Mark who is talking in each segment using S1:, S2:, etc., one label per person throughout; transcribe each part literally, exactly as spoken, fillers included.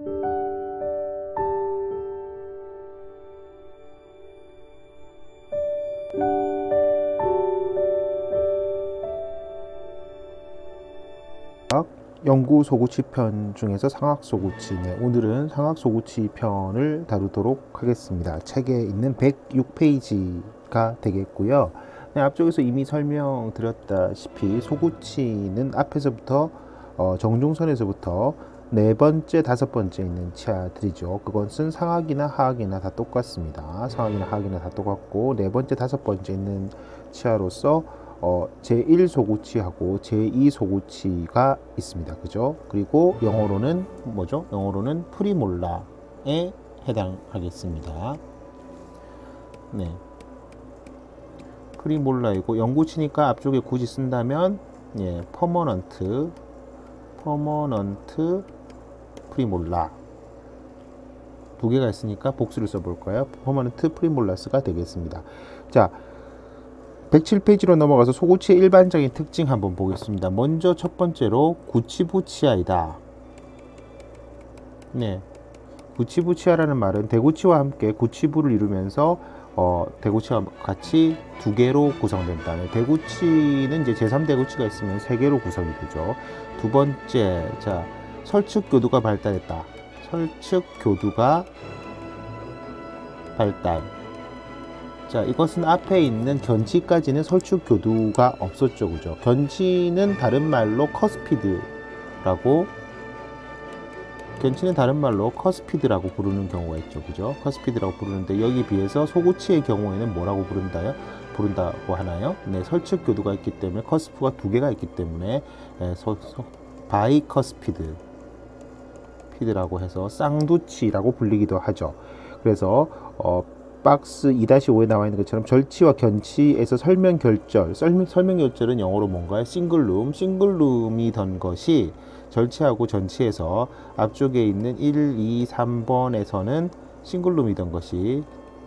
S1: 영구 소구치 편 중에서 상악 소구치, 네, 오늘은 상악 소구치 편을 다루도록 하겠습니다. 책에 있는 백육 페이지가 되겠고요. 네, 앞쪽에서 이미 설명드렸다시피 소구치는 앞에서부터 어, 정중선에서부터 네 번째, 다섯 번째 있는 치아들이죠. 그것은 상악이나 하악이나 다 똑같습니다. 상악이나 하악이나 다 똑같고 네 번째, 다섯 번째 있는 치아로서 어, 제일 소구치하고 제이 소구치가 있습니다. 그죠? 그리고 영어로는 뭐죠? 영어로는 프리몰라에 해당하겠습니다. 네. 프리몰라이고 영구치니까 앞쪽에 굳이 쓴다면 예, 퍼머넌트 퍼머넌트 프리몰라 두 개가 있으니까 복수를 써볼까요? 퍼머넌트 프리몰라스가 되겠습니다. 자, 백칠 페이지로 넘어가서 소구치의 일반적인 특징 한번 보겠습니다. 먼저 첫 번째로 구치부치아이다. 네, 구치부치아라는 말은 대구치와 함께 구치부를 이루면서 어, 대구치와 같이 두 개로 구성된다. 네, 대구치는 이제 제삼 대구치가 있으면 세 개로 구성이 되죠. 두 번째, 자, 설측교두가 발달했다. 설측교두가 발달. 자, 이것은 앞에 있는 견치까지는 설축교두가 없었죠. 그죠? 견치는 다른 말로 커스피드라고, 견치는 다른 말로 커스피드라고 부르는 경우가 있죠. 그죠? 커스피드라고 부르는데 여기 비해서 소구치의 경우에는 뭐라고 부른다요? 부른다고 하나요? 네, 설축교두가 있기 때문에 커스프가 두 개가 있기 때문에 예, 소, 소, 바이커스피드 피드라고 해서 쌍두치라고 불리기도 하죠. 그래서 어, 박스 이 오에 나와 있는 것처럼 절치와 견치에서 설명결절, 설명결절은 영어로 뭔가요? 싱글룸, 싱글룸이던 것이 절치하고 전치에서 앞쪽에 있는 일, 이, 삼 번에서는 싱글룸이던 것이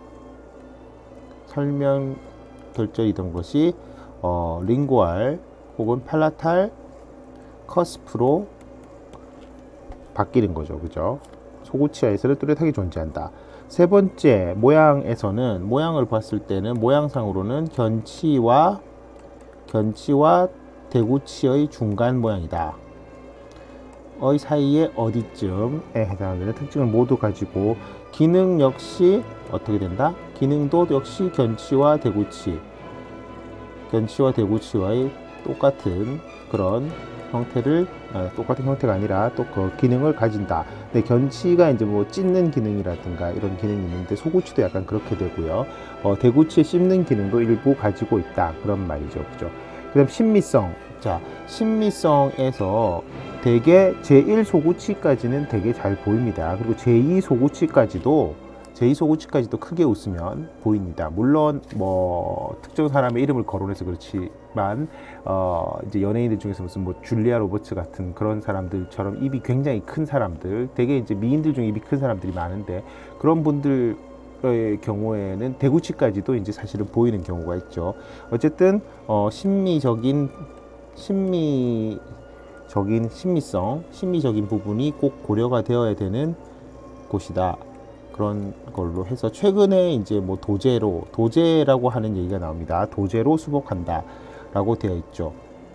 S1: 설명결절이던 것이 어, 링구알 혹은 팔라탈 커스프로 바뀌는 거죠. 그죠? 소구치아에서는 뚜렷하게 존재한다. 세 번째, 모양에서는, 모양을 봤을 때는 모양상으로는 견치와 견치와 대구치의 중간 모양이다. 의 사이에 어디쯤에 해당하는 특징을 모두 가지고 기능 역시 어떻게 된다? 기능도 역시 견치와 대구치 견치와 대구치와의 똑같은 그런 형태를, 아, 똑같은 형태가 아니라 또 그 기능을 가진다. 근데 견치가 이제 뭐 찢는 기능이라든가 이런 기능이 있는데 소구치도 약간 그렇게 되고요. 어, 대구치의 씹는 기능도 일부 가지고 있다. 그런 말이죠. 그죠? 그 다음 신미성. 자, 신미성에서 대개 제일 소구치까지는 되게 잘 보입니다. 그리고 제이 소구치까지도 제이 소구치까지도 크게 웃으면 보입니다. 물론 뭐 특정 사람의 이름을 거론해서 그렇지만 어 이제 연예인들 중에서 무슨 뭐 줄리아 로버츠 같은 그런 사람들처럼 입이 굉장히 큰 사람들, 되게 이제 미인들 중에 입이 큰 사람들이 많은데 그런 분들의 경우에는 대구치까지도 이제 사실은 보이는 경우가 있죠. 어쨌든 어 심미적인 심미적인 심미성, 심미적인 부분이 꼭 고려가 되어야 되는 곳이다. 그런 걸로 해서 최근에 이제 뭐 도제로, 도제라고 하는 얘기가 나옵니다. 도제로 수복한다 라고 되어 있죠.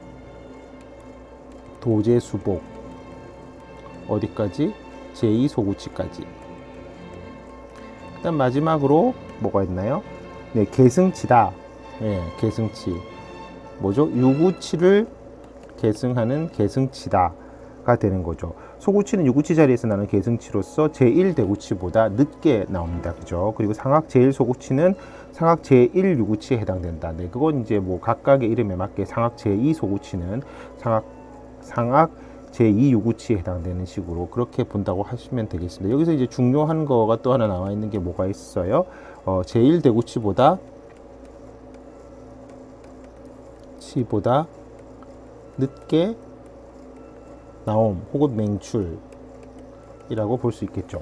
S1: 도제 수복 어디까지? 제이 소구치까지. 그다음 마지막으로 뭐가 있나요? 네, 계승치다. 네, 계승치 뭐죠? 유구치를 계승하는 계승치다 가 되는 거죠. 소구치는 유구치 자리에서 나는 계승치로서 제일 대구치보다 늦게 나옵니다. 그죠? 그리고 상악 제일 소구치는 상악 제일 유구치에 해당된다. 네, 그건 이제 뭐 각각의 이름에 맞게 상악 제이 소구치는 상악 상악 제이 유구치에 해당되는 식으로 그렇게 본다고 하시면 되겠습니다. 여기서 이제 중요한 거가 또 하나 나와 있는 게 뭐가 있어요? 어, 제일 대구치보다 치보다 늦게 나옴 혹은 맹출이라고 볼 수 있겠죠.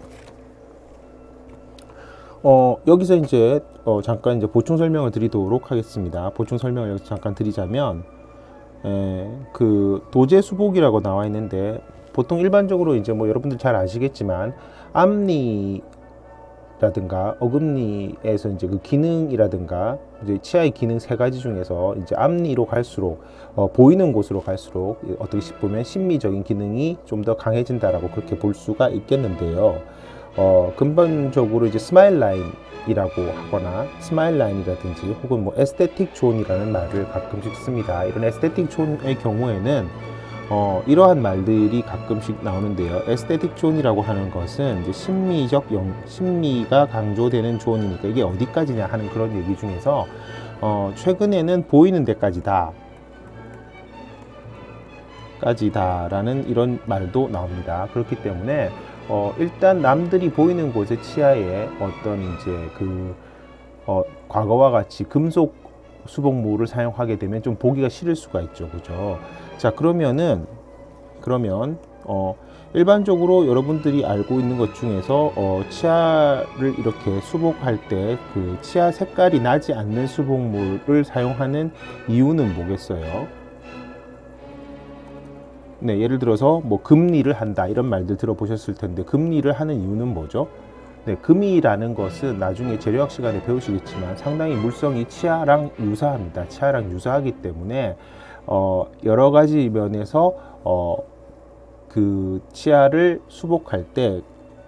S1: 어, 여기서 이제 어, 잠깐 이제 보충 설명을 드리도록 하겠습니다. 보충 설명을 여기서 잠깐 드리자면 에, 그 도제 수복이라고 나와 있는데 보통 일반적으로 이제 뭐 여러분들 잘 아시겠지만 앞니 라든가 어금니에서 이제 그 기능이라든가 이제 치아의 기능 세 가지 중에서 이제 앞니로 갈수록 어, 보이는 곳으로 갈수록 어떻게 보면 심미적인 기능이 좀 더 강해진다라고 그렇게 볼 수가 있겠는데요. 어, 근본적으로 이제 스마일 라인이라고 하거나 스마일 라인이라든지 혹은 뭐 에스테틱 존이라는 말을 가끔씩 씁니다. 이런 에스테틱 존의 경우에는 어, 이러한 말들이 가끔씩 나오는데요. 에스테틱 존이라고 하는 것은 이제 심미적 영, 심미가 강조되는 존이니까 이게 어디까지냐 하는 그런 얘기 중에서 어, 최근에는 보이는 데까지다 까지다라는 이런 말도 나옵니다. 그렇기 때문에 어, 일단 남들이 보이는 곳에 치아에 어떤 이제 그 어, 과거와 같이 금속 수복물을 사용하게 되면 좀 보기가 싫을 수가 있죠. 그죠? 자, 그러면은 그러면 어 일반적으로 여러분들이 알고 있는 것 중에서 어 치아를 이렇게 수복할 때 그 치아 색깔이 나지 않는 수복물을 사용하는 이유는 뭐겠어요? 네, 예를 들어서 뭐 금리를 한다 이런 말들 들어보셨을 텐데 금리를 하는 이유는 뭐죠? 네, 금이라는 것은 나중에 재료학 시간에 배우시겠지만 상당히 물성이 치아랑 유사합니다. 치아랑 유사하기 때문에 어, 여러 가지 면에서 어, 그 치아를 수복할 때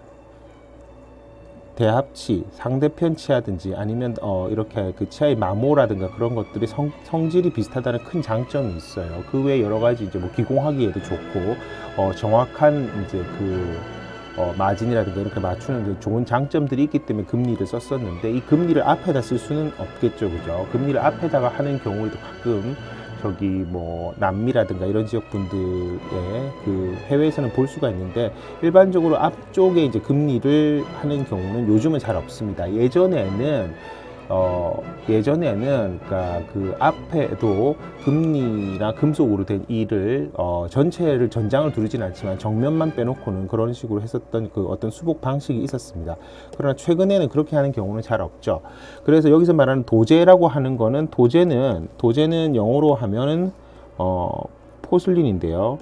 S1: 대합치, 상대편 치아든지 아니면 어, 이렇게 그 치아의 마모라든가 그런 것들이 성, 성질이 비슷하다는 큰 장점이 있어요. 그 외에 여러 가지 이제 뭐 기공하기에도 좋고 어, 정확한 이제 그 어, 마진이라든가 이렇게 맞추는 좋은 장점들이 있기 때문에 금리를 썼었는데 이 금리를 앞에다 쓸 수는 없겠죠. 그죠? 금리를 앞에다가 하는 경우에도 가끔 저기 뭐 남미라든가 이런 지역 분들의 그 해외에서는 볼 수가 있는데 일반적으로 앞쪽에 이제 금리를 하는 경우는 요즘은 잘 없습니다. 예전에는 어 예전에는 그러니까 그 앞에도 금리나 금속으로 된 이를 어 전체를 전장을 두르진 않지만 정면만 빼놓고는 그런 식으로 했었던 그 어떤 수복 방식이 있었습니다. 그러나 최근에는 그렇게 하는 경우는 잘 없죠. 그래서 여기서 말하는 도제라고 하는 거는 도제는 도제는 영어로 하면은 어 포슬린인데요.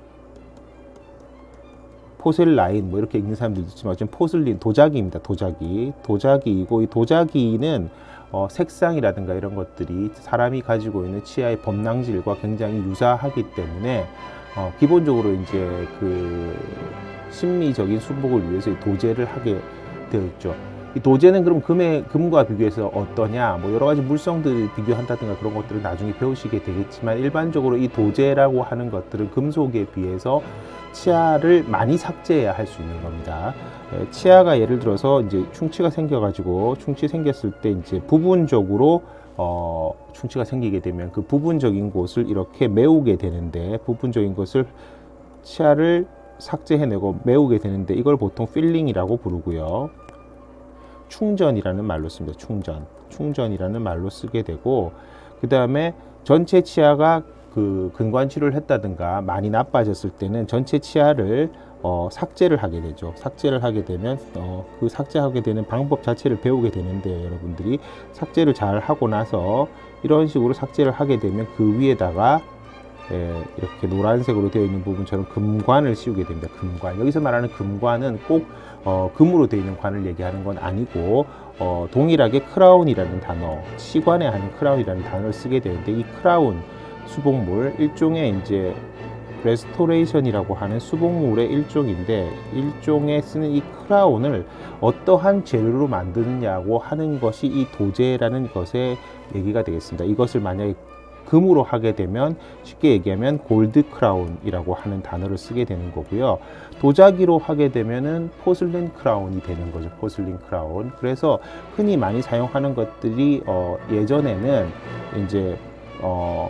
S1: 포셀라인 뭐 이렇게 읽는 사람도 있지만 지금 포슬린 도자기입니다. 도자기 도자기이고 이 도자기는 어, 색상이라든가 이런 것들이 사람이 가지고 있는 치아의 범랑질과 굉장히 유사하기 때문에 어, 기본적으로 이제 그 심미적인 수복을 위해서 이 도제를 하게 되어 있죠. 이 도제는 그럼 금의, 금과 비교해서 어떠냐, 뭐 여러 가지 물성들을 비교한다든가 그런 것들을 나중에 배우시게 되겠지만 일반적으로 이 도제라고 하는 것들은 금속에 비해서 치아를 많이 삭제해야 할 수 있는 겁니다. 치아가 예를 들어서 이제 충치가 생겨가지고 충치 생겼을 때 이제 부분적으로 어, 충치가 생기게 되면 그 부분적인 곳을 이렇게 메우게 되는데 부분적인 것을 치아를 삭제해내고 메우게 되는데 이걸 보통 필링이라고 부르고요. 충전이라는 말로 씁니다. 충전. 충전이라는 말로 쓰게 되고 그 다음에 전체 치아가 그 근관 치료를 했다든가 많이 나빠졌을 때는 전체 치아를 어, 삭제를 하게 되죠. 삭제를 하게 되면 어, 그 삭제하게 되는 방법 자체를 배우게 되는데 여러분들이 삭제를 잘 하고 나서 이런 식으로 삭제를 하게 되면 그 위에다가 예, 이렇게 노란색으로 되어 있는 부분처럼 금관을 씌우게 됩니다. 금관. 여기서 말하는 금관은 꼭 어, 금으로 되어 있는 관을 얘기하는 건 아니고 어, 동일하게 크라운이라는 단어, 치관에 하는 크라운이라는 단어를 쓰게 되는데 이 크라운 수복물 일종의 이제 레스토레이션이라고 하는 수복물의 일종인데 일종의 쓰는 이 크라운을 어떠한 재료로 만드느냐고 하는 것이 이 도제라는 것의 얘기가 되겠습니다. 이것을 만약에 금으로 하게 되면 쉽게 얘기하면 골드 크라운이라고 하는 단어를 쓰게 되는 거고요. 도자기로 하게 되면은 포슬린 크라운이 되는 거죠. 포슬린 크라운. 그래서 흔히 많이 사용하는 것들이 어 예전에는 이제 어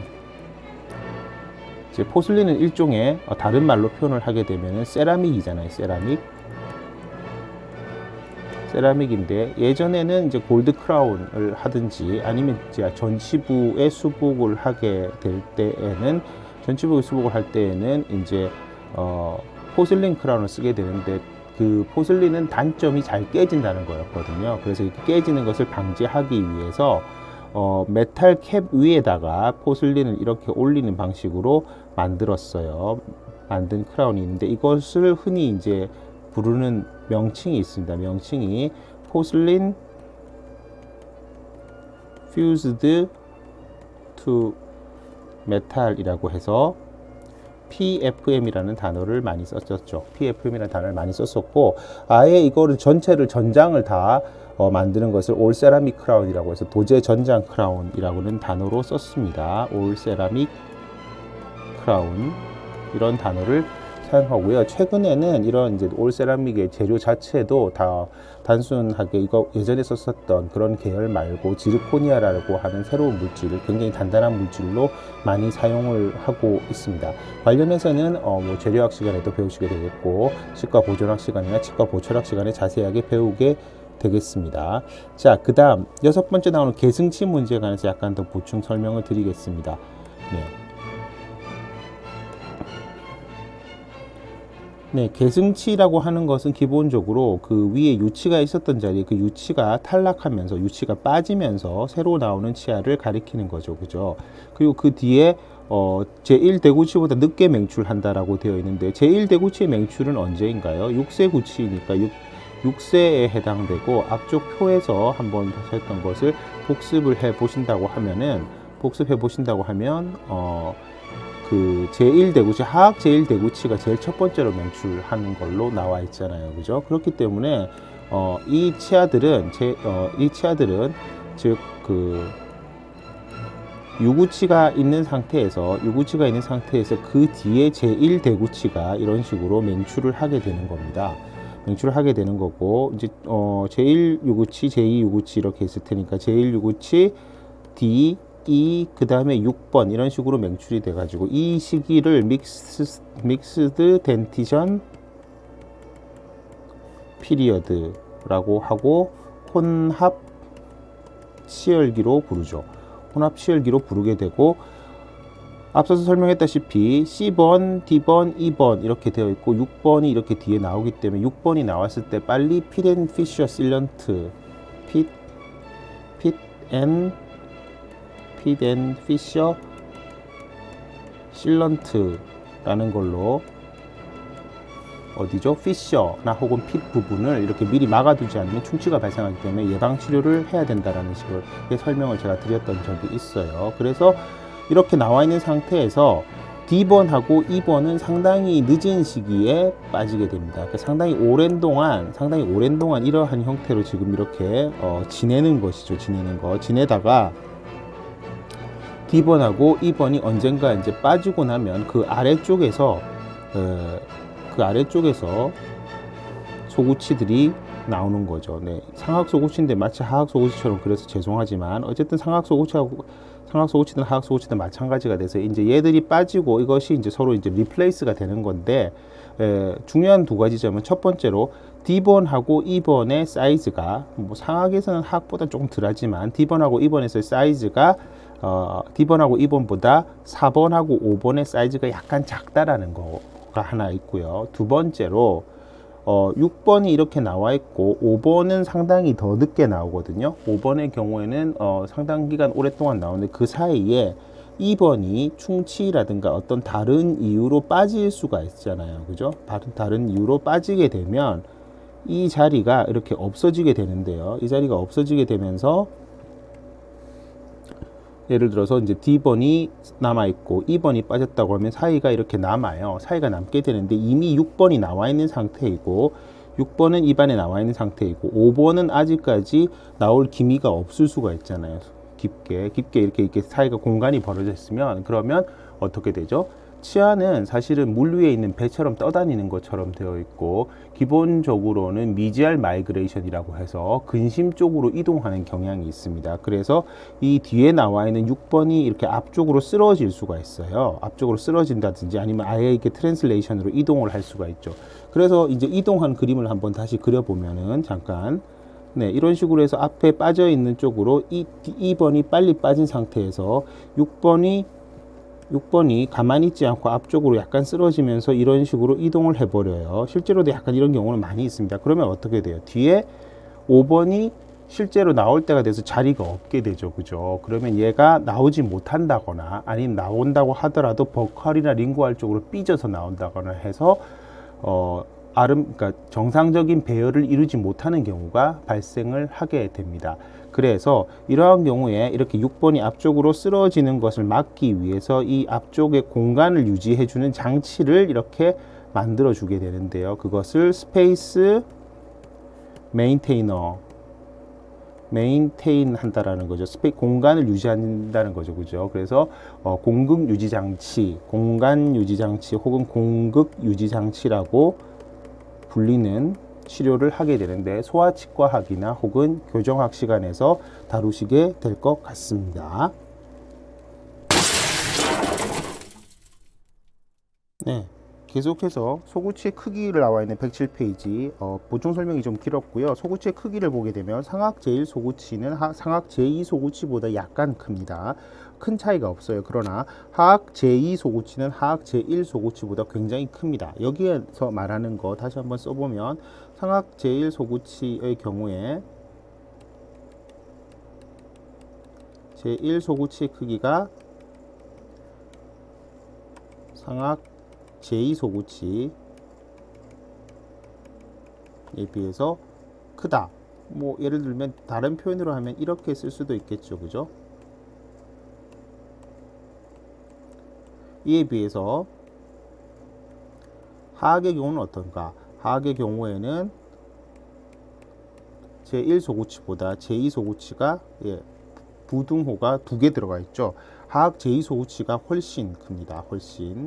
S1: 이제 포슬린은 일종의 다른 말로 표현을 하게 되면은 세라믹이잖아요. 세라믹. 세라믹인데 예전에는 이제 골드 크라운을 하든지 아니면 이제 전치부의 수복을 하게 될 때에는 전치부의 수복을 할 때에는 이제 어 포슬린 크라운을 쓰게 되는데 그 포슬린은 단점이 잘 깨진다는 거였거든요. 그래서 깨지는 것을 방지하기 위해서 어, 메탈 캡 위에다가 포슬린을 이렇게 올리는 방식으로 만들었어요. 만든 크라운이 있는데 이것을 흔히 이제 부르는 명칭이 있습니다. 명칭이 포슬린 fused to metal이라고 해서 피에프엠이라는 단어를 많이 썼었죠. 피에프엠이라는 단어를 많이 썼었고, 아예 이거를 전체를 전장을 다 어, 만드는 것을 올 세라믹 크라운이라고 해서 도제 전장 크라운이라고는 단어로 썼습니다. 올 세라믹 크라운 이런 단어를 사용하고요. 최근에는 이런 이제 올 세라믹의 재료 자체도 다 단순하게 이거 예전에 썼었던 그런 계열 말고 지르코니아라고 하는 새로운 물질을 굉장히 단단한 물질로 많이 사용을 하고 있습니다. 관련해서는 어 뭐 재료학 시간에도 배우시게 되겠고 치과 보존학 시간이나 치과 보철학 시간에 자세하게 배우게 되겠습니다. 자, 그 다음 여섯 번째 나오는 계승치 문제에 관해서 약간 더 보충 설명을 드리겠습니다. 네. 네, 계승치라고 하는 것은 기본적으로 그 위에 유치가 있었던 자리에 그 유치가 탈락하면서 유치가 빠지면서 새로 나오는 치아를 가리키는 거죠. 그죠? 그리고 그 뒤에 어, 제일 대구치보다 늦게 맹출한다라고 되어 있는데 제일 대구치의 맹출은 언제인가요? 육 세 구치이니까 육 세에 해당되고 앞쪽 표에서 한번 했던 것을 복습을 해 보신다고 하면은 복습해 보신다고 하면 어, 그 제일 대구치, 하악 제일 대구치가 제일 첫 번째로 맹출하는 걸로 나와 있잖아요. 그죠? 그렇기 때문에 어, 이 치아들은 제, 어, 이 치아들은 즉 그 유구치가 있는 상태에서 유구치가 있는 상태에서 그 뒤에 제일 대구치가 이런 식으로 맹출을 하게 되는 겁니다. 맹출을 하게 되는 거고 이제 어, 제일 유구치, 제이 유구치 이렇게 있을 테니까 제일 유구치 D 이, 그 다음에 육 번 이런 식으로 맹출이 돼 가지고 이 시기를 믹스, 믹스드 덴티션 피리어드라고 하고 혼합 치열기로 부르죠. 혼합 치열기로 부르게 되고 앞서서 설명했다시피 씨 번, 디 번, 이 번 이렇게 되어 있고 육 번이 이렇게 뒤에 나오기 때문에 육 번이 나왔을 때 빨리 핏 앤 피셔 실런트 핏, 핏 앤 핏 앤 피셔 실런트라는 걸로 어디죠? 피셔나 혹은 핏 부분을 이렇게 미리 막아두지 않으면 충치가 발생하기 때문에 예방 치료를 해야 된다라는 식으로 설명을 제가 드렸던 적이 있어요. 그래서 이렇게 나와 있는 상태에서 디 번하고 이 번은 상당히 늦은 시기에 빠지게 됩니다. 그러니까 상당히 오랜 동안 상당히 오랜 동안 이러한 형태로 지금 이렇게 어, 지내는 것이죠. 지내는 거 지내다가 디 번하고 이 번이 언젠가 이제 빠지고 나면 그 아래쪽에서 어, 그 아래쪽에서 소구치들이 나오는 거죠. 네, 상악 소구치인데 마치 하악 소구치처럼 그래서 죄송하지만 어쨌든 상악 소구치하고 상악 소구치든 하악 소구치든 마찬가지가 돼서 이제 얘들이 빠지고 이것이 이제 서로 이제 리플레이스가 되는 건데 에, 중요한 두 가지 점은 첫 번째로 디 번하고 이 번의 사이즈가 뭐 상악에서는 하악보다 조금 덜하지만 디 번하고 이 번에서의 사이즈가 어, 디 번하고 이 번보다 사 번하고 오 번의 사이즈가 약간 작다라는 거가 하나 있고요. 두 번째로 어, 육 번이 이렇게 나와 있고 오 번은 상당히 더 늦게 나오거든요. 오 번의 경우에는 어, 상당 기간 오랫동안 나오는데 그 사이에 이 번이 충치라든가 어떤 다른 이유로 빠질 수가 있잖아요. 그죠? 다른, 다른 이유로 빠지게 되면 이 자리가 이렇게 없어지게 되는데요. 이 자리가 없어지게 되면서 예를 들어서 이제 디 번이 남아있고 이 번이 빠졌다고 하면 사이가 이렇게 남아요. 사이가 남게 되는데 이미 육 번이 나와 있는 상태이고 육 번은 입안에 나와 있는 상태이고 오 번은 아직까지 나올 기미가 없을 수가 있잖아요. 깊게 깊게 이렇게 이렇게 사이가 공간이 벌어져 있으면 그러면 어떻게 되죠? 치아는 사실은 물 위에 있는 배처럼 떠다니는 것처럼 되어 있고 기본적으로는 미지알 마이그레이션이라고 해서 근심 쪽으로 이동하는 경향이 있습니다. 그래서 이 뒤에 나와 있는 육 번이 이렇게 앞쪽으로 쓰러질 수가 있어요. 앞쪽으로 쓰러진다든지 아니면 아예 이렇게 트랜슬레이션으로 이동을 할 수가 있죠. 그래서 이제 이동한 그림을 한번 다시 그려보면은 잠깐 네, 이런 식으로 해서 앞에 빠져 있는 쪽으로 이, 이 번이 빨리 빠진 상태에서 육 번이 육 번이 가만히 있지 않고 앞쪽으로 약간 쓰러지면서 이런 식으로 이동을 해버려요. 실제로도 약간 이런 경우는 많이 있습니다. 그러면 어떻게 돼요? 뒤에 오 번이 실제로 나올 때가 돼서 자리가 없게 되죠. 그죠? 그러면 얘가 나오지 못한다거나 아니면 나온다고 하더라도 버컬이나 링구알 쪽으로 삐져서 나온다거나 해서 어, 아름, 그러니까 정상적인 배열을 이루지 못하는 경우가 발생을 하게 됩니다. 그래서 이러한 경우에 이렇게 육 번이 앞쪽으로 쓰러지는 것을 막기 위해서 이 앞쪽에 공간을 유지해 주는 장치를 이렇게 만들어 주게 되는데요. 그것을 스페이스 메인테이너 메인테인 한다라는 거죠. 스페 공간을 유지한다는 거죠. 그죠? 그래서 어, 공극 유지 장치, 공간 유지 장치 혹은 공극 유지 장치라고 불리는 치료를 하게 되는데 소아치과학이나 혹은 교정학 시간에서 다루시게 될 것 같습니다. 네. 계속해서 소구치의 크기를 나와 있는 백칠 페이지 어, 보충 설명이 좀 길었고요. 소구치의 크기를 보게 되면 상악 제일 소구치는 하, 상악 제이 소구치보다 약간 큽니다. 큰 차이가 없어요. 그러나 하악 제이 소구치는 하악 제일 소구치보다 굉장히 큽니다. 여기에서 말하는 거 다시 한번 써보면 상악 제일 소구치의 경우에 제일 소구치의 크기가 상악 제이 소구치에 비해서 크다. 뭐 예를 들면 다른 표현으로 하면 이렇게 쓸 수도 있겠죠. 그죠? 이에 비해서 하악의 경우는 어떤가? 하악의 경우에는 제일 소구치보다 제이 소구치가 예, 부등호가 두 개 들어가 있죠. 하악 제이 소구치가 훨씬 큽니다. 훨씬.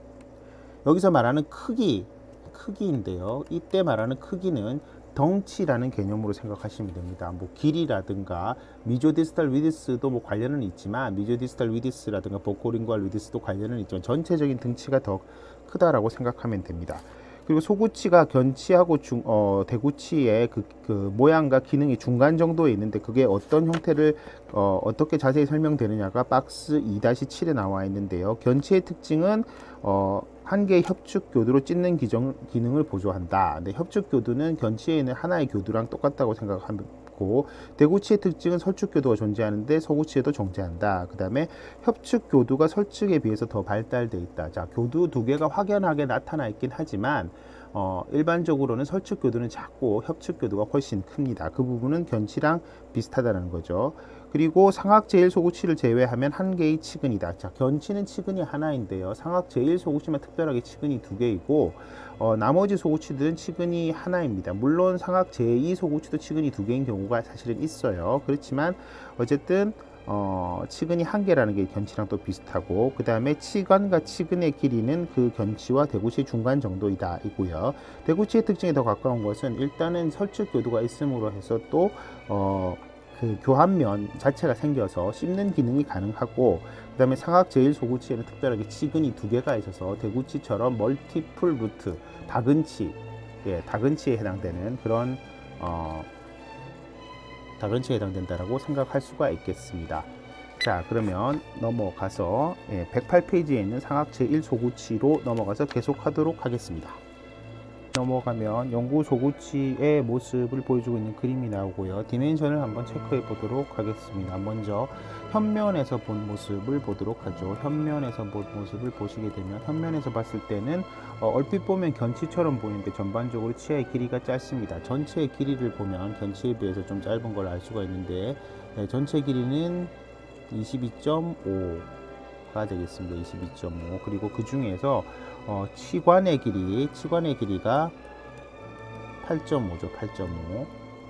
S1: 여기서 말하는 크기, 크기인데요. 이때 말하는 크기는 덩치라는 개념으로 생각하시면 됩니다. 뭐 길이라든가 미조디스탈 위디스도 뭐 관련은 있지만 미조디스탈 위디스라든가 보코링구알 위디스도 관련은 있지만 전체적인 등치가 더 크다라고 생각하면 됩니다. 그리고 소구치가 견치하고 중, 어, 대구치의 그, 그 모양과 기능이 중간 정도에 있는데 그게 어떤 형태를 어, 어떻게 자세히 설명되느냐가 박스 이 칠에 나와 있는데요. 견치의 특징은 어, 한 개의 협축 교두로 찢는 기정, 기능을 보조한다. 근데 협축 교두는 견치에 있는 하나의 교두랑 똑같다고 생각하고 대구치의 특징은 설축 교두가 존재하는데 소구치에도 존재한다. 그 다음에 협축 교두가 설축에 비해서 더 발달되어 있다. 자, 교두 두 개가 확연하게 나타나 있긴 하지만 어, 일반적으로는 설축 교두는 작고 협축 교두가 훨씬 큽니다. 그 부분은 견치랑 비슷하다는 거죠. 그리고 상악 제일 소구치를 제외하면 한 개의 치근이다. 자, 견치는 치근이 하나인데요. 상악 제일 소구치만 특별하게 치근이 두 개이고 어, 나머지 소구치들은 치근이 하나입니다. 물론 상악 제이 소구치도 치근이 두 개인 경우가 사실은 있어요. 그렇지만 어쨌든 어, 치근이 한 개라는 게 견치랑 또 비슷하고 그 다음에 치관과 치근의 길이는 그 견치와 대구치의 중간 정도이다 이고요. 대구치의 특징에 더 가까운 것은 일단은 설축 교두가 있음으로 해서 또 어, 그 교환면 자체가 생겨서 씹는 기능이 가능하고 그 다음에 상악 제일 소구치에는 특별하게 치근이 두 개가 있어서 대구치처럼 멀티플 루트 다근치 예, 다근치에 해당되는 그런 어, 다근치에 해당된다라고 생각할 수가 있겠습니다. 자, 그러면 넘어가서 예, 백팔 페이지에 있는 상악 제일 소구치로 넘어가서 계속하도록 하겠습니다. 넘어가면 영구 소구치의 모습을 보여주고 있는 그림이 나오고요. 디멘션을 한번 체크해 보도록 하겠습니다. 먼저 현면에서 본 모습을 보도록 하죠. 현면에서 본 모습을 보시게 되면 현면에서 봤을 때는 어, 얼핏 보면 견치처럼 보이는데 전반적으로 치아의 길이가 짧습니다. 전체의 길이를 보면 견치에 비해서 좀 짧은 걸 알 수가 있는데 네, 전체 길이는 이십이 점 오가 되겠습니다. 이십이 점 오. 그리고 그 중에서 어, 치관의 길이, 치관의 길이가 팔 점 오죠. 팔 점 오.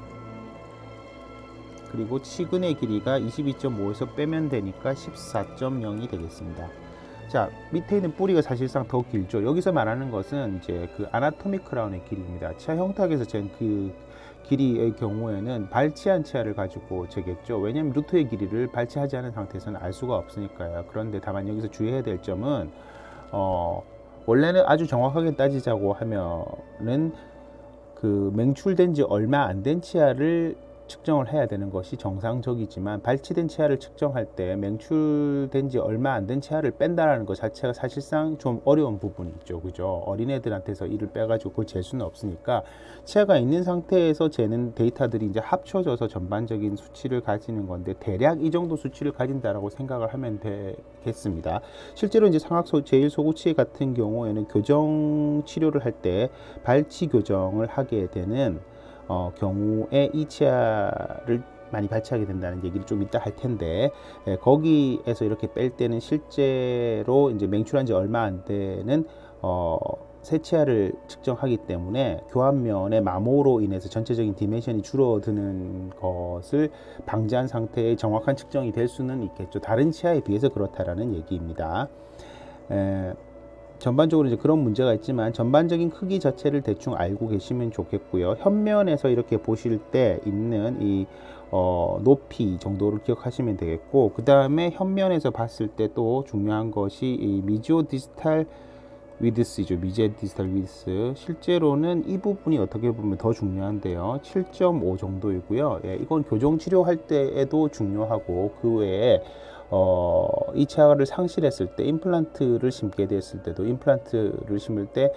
S1: 그리고 치근의 길이가 이십이 점 오에서 빼면 되니까 십사 점 영이 되겠습니다. 자, 밑에 있는 뿌리가 사실상 더 길죠. 여기서 말하는 것은 이제 그 아나토믹 크라운의 길이입니다. 치아 형탁에서 잰 그 길이의 경우에는 발치한 치아를 가지고 재겠죠. 왜냐하면 루트의 길이를 발치하지 않은 상태에서는 알 수가 없으니까요. 그런데 다만 여기서 주의해야 될 점은 어, 원래는 아주 정확하게 따지자고 하면은 그 맹출된 지 얼마 안 된 치아를 측정을 해야 되는 것이 정상적이지만 발치된 치아를 측정할 때 맹출된 지 얼마 안 된 치아를 뺀다라는 것 자체가 사실상 좀 어려운 부분이 있죠. 그죠? 어린애들한테서 이를 빼가지고 그걸 잴 수는 없으니까 치아가 있는 상태에서 재는 데이터들이 이제 합쳐져서 전반적인 수치를 가지는 건데 대략 이 정도 수치를 가진다라고 생각을 하면 되겠습니다. 실제로 이제 상악 제일 소구치 같은 경우에는 교정 치료를 할 때 발치 교정을 하게 되는 어, 경우에 이 치아를 많이 발치하게 된다는 얘기를 좀 이따 할 텐데, 예, 거기에서 이렇게 뺄 때는 실제로 이제 맹출한 지 얼마 안 되는 어, 새 치아를 측정하기 때문에 교환면의 마모로 인해서 전체적인 디멘션이 줄어드는 것을 방지한 상태의 정확한 측정이 될 수는 있겠죠. 다른 치아에 비해서 그렇다라는 얘기입니다. 에, 전반적으로 이제 그런 문제가 있지만 전반적인 크기 자체를 대충 알고 계시면 좋겠고요. 현면에서 이렇게 보실 때 있는 이 어, 높이 정도를 기억하시면 되겠고, 그 다음에 현면에서 봤을 때 또 중요한 것이 이 미지오 디스탈 위드스죠. 미지오 디스탈 위드스. 실제로는 이 부분이 어떻게 보면 더 중요한데요. 칠 점 오 정도이고요. 예, 이건 교정 치료할 때에도 중요하고, 그 외에 어, 이 치아를 상실했을 때 임플란트를 심게 됐을 때도 임플란트를 심을 때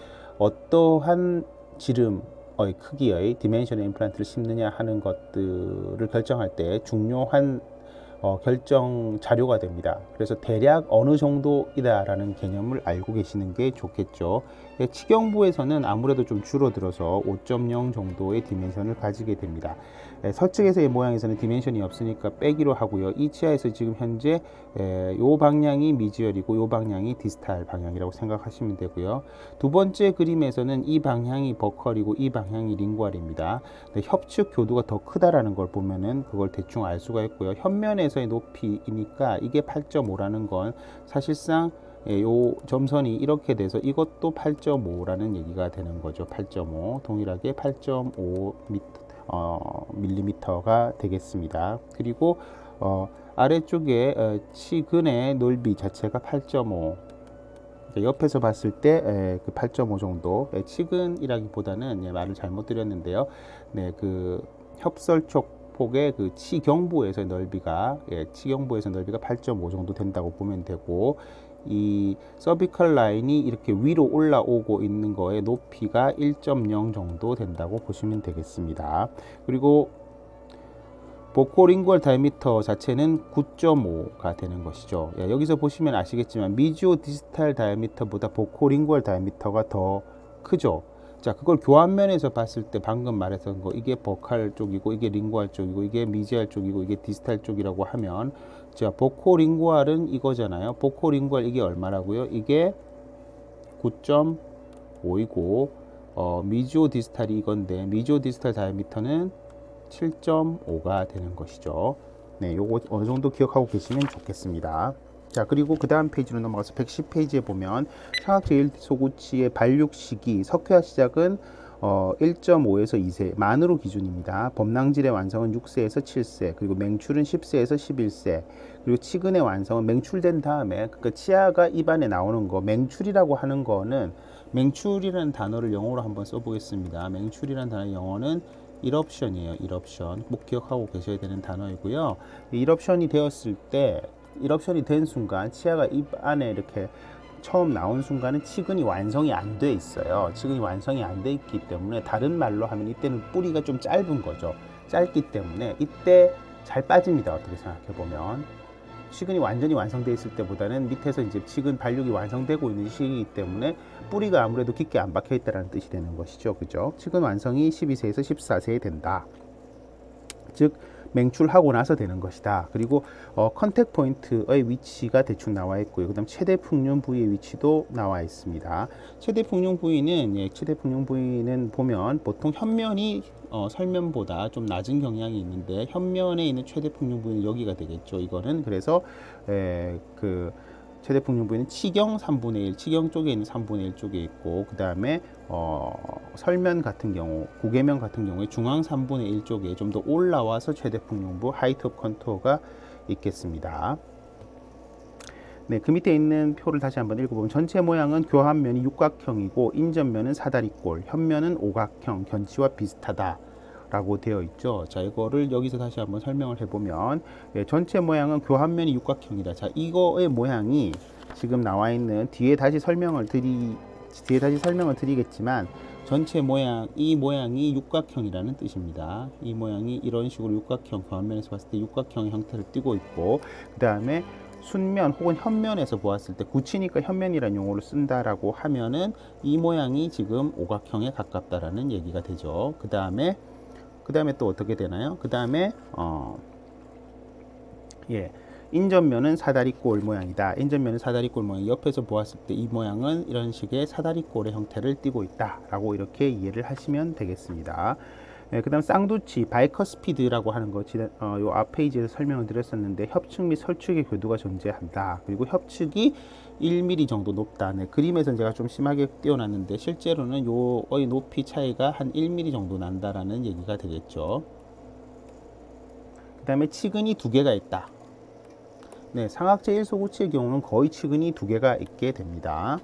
S1: 어떠한 지름의 크기의 디멘션의 임플란트를 심느냐 하는 것들을 결정할 때 중요한 어, 결정 자료가 됩니다. 그래서 대략 어느 정도이다 라는 개념을 알고 계시는 게 좋겠죠. 예, 치경부에서는 아무래도 좀 줄어들어서 오 점 영 정도의 디멘션을 가지게 됩니다. 예, 서측에서의 모양에서는 디멘션이 없으니까 빼기로 하고요. 이 치아에서 지금 현재 예, 요 방향이 미지열이고 요 방향이 디스탈 방향이라고 생각하시면 되고요. 두 번째 그림에서는 이 방향이 버컬이고 이 방향이 링구알입니다. 네, 협측 교두가 더 크다라는 걸 보면은 그걸 대충 알 수가 있고요. 현면에서의 높이이니까 이게 팔 점 오라는 건 사실상 예, 요 점선이 이렇게 돼서 이것도 팔 점 오라는 얘기가 되는 거죠. 팔 점 오 동일하게 팔 점 오 미터 어, 밀리미터가 되겠습니다. 그리고 어, 아래쪽에 어, 치근의 넓이 자체가 팔 점 오, 옆에서 봤을 때 그 팔 점 오 정도, 예, 치근이라기보다는 예, 말을 잘못 드렸는데요. 네, 그 협설촉 폭의 그 치경부에서의 넓이가 예, 치경부에서 넓이가 팔 점 오 정도 된다고 보면 되고, 이 서비컬 라인이 이렇게 위로 올라오고 있는 거의 높이가 일 점 영 정도 된다고 보시면 되겠습니다. 그리고 보코링구얼 다이미터 자체는 구 점 오가 되는 것이죠. 예, 여기서 보시면 아시겠지만 미지오 디스탈 다이미터보다 보코링구얼 다이미터가 더 크죠. 자, 그걸 교환면에서 봤을 때 방금 말했던 거, 이게 버칼 쪽이고 이게 링구알 쪽이고 이게 미지알 쪽이고 이게 디스탈 쪽이라고 하면, 자, 보코링구알은 이거잖아요. 보코링구알 이게 얼마라고요? 이게 구 점 오이고 어, 미지오 디스탈이 이건데 미지오 디스탈 다이미터는 칠 점 오가 되는 것이죠. 네, 요거 어느 정도 기억하고 계시면 좋겠습니다. 자, 그리고 그 다음 페이지로 넘어가서 백십 페이지에 보면 상악 제일 소구치의 발육 시기, 석회화 시작은 어, 일 점 오에서 이 세 만으로 기준입니다. 범낭질의 완성은 육 세에서 칠 세, 그리고 맹출은 십 세에서 십일 세, 그리고 치근의 완성은 맹출된 다음에, 그러니까 치아가 입안에 나오는 거, 맹출이라고 하는 거는, 맹출이라는 단어를 영어로 한번 써보겠습니다. 맹출이라는 단어의 영어는 일옵션이에요. 일옵션. 꼭 기억하고 계셔야 되는 단어이고요. 일옵션이 되었을 때, 일옵션이 된 순간 치아가 입 안에 이렇게 처음 나온 순간은 치근이 완성이 안 돼 있어요. 치근이 완성이 안 돼 있기 때문에, 다른 말로 하면 이때는 뿌리가 좀 짧은 거죠. 짧기 때문에 이때 잘 빠집니다. 어떻게 생각해 보면 치근이 완전히 완성돼 있을 때보다는 밑에서 이제 치근 발육이 완성되고 있는 시기이기 때문에 뿌리가 아무래도 깊게 안 박혀 있다는 뜻이 되는 것이죠. 그죠? 치근 완성이 십이 세에서 십사 세에 된다. 즉 맹출하고 나서 되는 것이다. 그리고 어, 컨택 포인트의 위치가 대충 나와 있고요. 그 다음 최대 풍륜 부위의 위치도 나와 있습니다. 최대 풍륜 부위는 예, 최대 풍륜 부위는 보면 보통 현면이 어, 설면보다 좀 낮은 경향이 있는데, 현면에 있는 최대 풍륜 부위는 여기가 되겠죠. 이거는 그래서 에, 그 최대 풍륜 부위는 치경 삼분의 일, 치경 쪽에 있는 삼분의 일 쪽에 있고, 그 다음에 어, 설면 같은 경우, 고개면 같은 경우에 중앙 삼분의 일 쪽에 좀 더 올라와서 최대 풍륜부, 하이트 오브 컨투어가 있겠습니다. 네, 그 밑에 있는 표를 다시 한번 읽어보면 전체 모양은 교환면이 육각형이고 인전면은 사다리꼴, 현면은 오각형, 견치와 비슷하다 라고 되어 있죠. 자, 이거를 여기서 다시 한번 설명을 해보면, 예, 전체 모양은 교합면이 육각형이다. 자, 이거의 모양이 지금 나와 있는 뒤에 다시 설명을 드리 뒤에 다시 설명을 드리겠지만, 전체 모양, 이 모양이 육각형이라는 뜻입니다. 이 모양이 이런 식으로 육각형, 교합면에서 봤을 때 육각형의 형태를 띠고 있고, 그 다음에 순면 혹은 현면에서 보았을 때, 굳히니까 현면이라는 용어를 쓴다라고 하면은 이 모양이 지금 오각형에 가깝다라는 얘기가 되죠. 그 다음에 그 다음에 또 어떻게 되나요? 그 다음에 어, 예, 인전면은 사다리꼴 모양이다. 인전면은 사다리꼴 모양. 옆에서 보았을 때 이 모양은 이런 식의 사다리꼴의 형태를 띠고 있다라고 이렇게 이해를 하시면 되겠습니다. 예, 그 다음 쌍두치, 바이커스피드라고 하는 거, 어, 요 앞 페이지에서 설명을 드렸었는데, 협측 및 설축의 교두가 존재한다. 그리고 협측이 일 밀리미터 정도 높다. 네, 그림에서는 제가 좀 심하게 띄워놨는데, 실제로는 요의 높이 차이가 한 일 밀리미터 정도 난다라는 얘기가 되겠죠. 그 다음에 치근이 두 개가 있다. 네, 상악 제일 소구치의 경우는 거의 치근이 두 개가 있게 됩니다.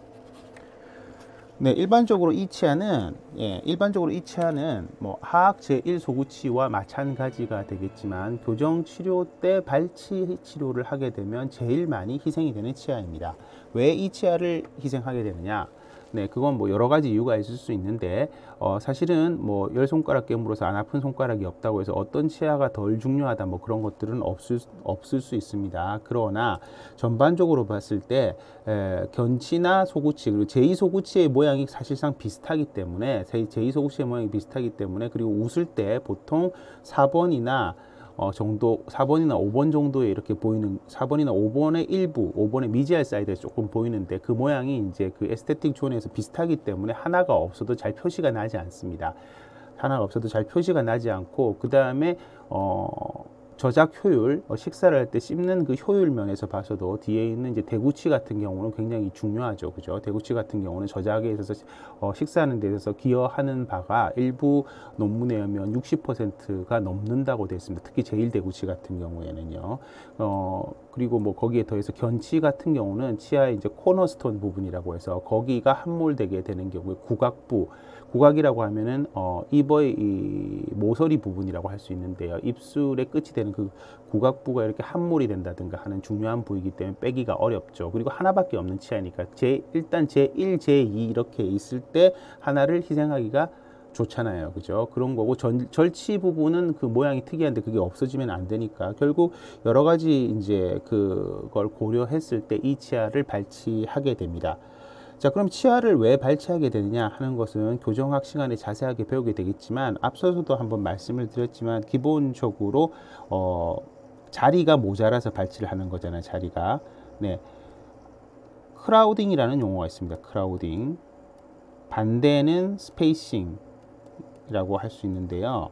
S1: 네, 일반적으로 이 치아는, 예, 일반적으로 이 치아는 뭐 하악 제일 소구치와 마찬가지가 되겠지만, 교정 치료 때 발치 치료를 하게 되면 제일 많이 희생이 되는 치아입니다. 왜 이 치아를 희생하게 되느냐? 네, 그건 뭐 여러 가지 이유가 있을 수 있는데, 어, 사실은 뭐 열 손가락 깨물어서 안 아픈 손가락이 없다고 해서 어떤 치아가 덜 중요하다 뭐 그런 것들은 없을, 없을 수 있습니다. 그러나 전반적으로 봤을 때 에, 견치나 소구치, 그리고 제이 소구치의 모양이 사실상 비슷하기 때문에, 제이 소구치의 모양이 비슷하기 때문에, 그리고 웃을 때 보통 사 번이나 어, 정도, 사 번이나 오 번 정도에 이렇게 보이는, 사 번이나 오 번의 일부, 오 번의 미지알 사이드에 조금 보이는데, 그 모양이 이제 그 에스테틱 존에서 비슷하기 때문에 하나가 없어도 잘 표시가 나지 않습니다. 하나가 없어도 잘 표시가 나지 않고, 그 다음에, 어, 저작 효율, 어, 식사를 할 때 씹는 그 효율 면에서 봐서도 뒤에 있는 이제 대구치 같은 경우는 굉장히 중요하죠. 그죠? 대구치 같은 경우는 저작에 있어서 어, 식사하는 데 있어서 기여하는 바가 일부 논문에 의하면 육십 퍼센트가 넘는다고 되어 있습니다. 특히 제일 대구치 같은 경우에는요. 어, 그리고 뭐 거기에 더해서 견치 같은 경우는 치아의 이제 코너스톤 부분이라고 해서 거기가 함몰되게 되는 경우에 구각부, 구각이라고 하면은 어, 입의 이 모서리 부분이라고 할 수 있는데요. 입술의 끝이 되는 그 구각부가 이렇게 함몰이 된다든가 하는 중요한 부위이기 때문에 빼기가 어렵죠. 그리고 하나밖에 없는 치아니까 제, 일단 제일, 제이 이렇게 있을 때 하나를 희생하기가 좋잖아요. 그죠? 그런 거고, 전, 절치 부분은 그 모양이 특이한데 그게 없어지면 안 되니까 결국 여러 가지 이제 그걸 고려했을 때 이 치아를 발치하게 됩니다. 자, 그럼 치아를 왜 발치하게 되느냐 하는 것은 교정학 시간에 자세하게 배우게 되겠지만, 앞서서도 한번 말씀을 드렸지만, 기본적으로 어, 자리가 모자라서 발치를 하는 거잖아요. 자리가. 네, 크라우딩이라는 용어가 있습니다. 크라우딩. 반대는 스페이싱이라고 할 수 있는데요.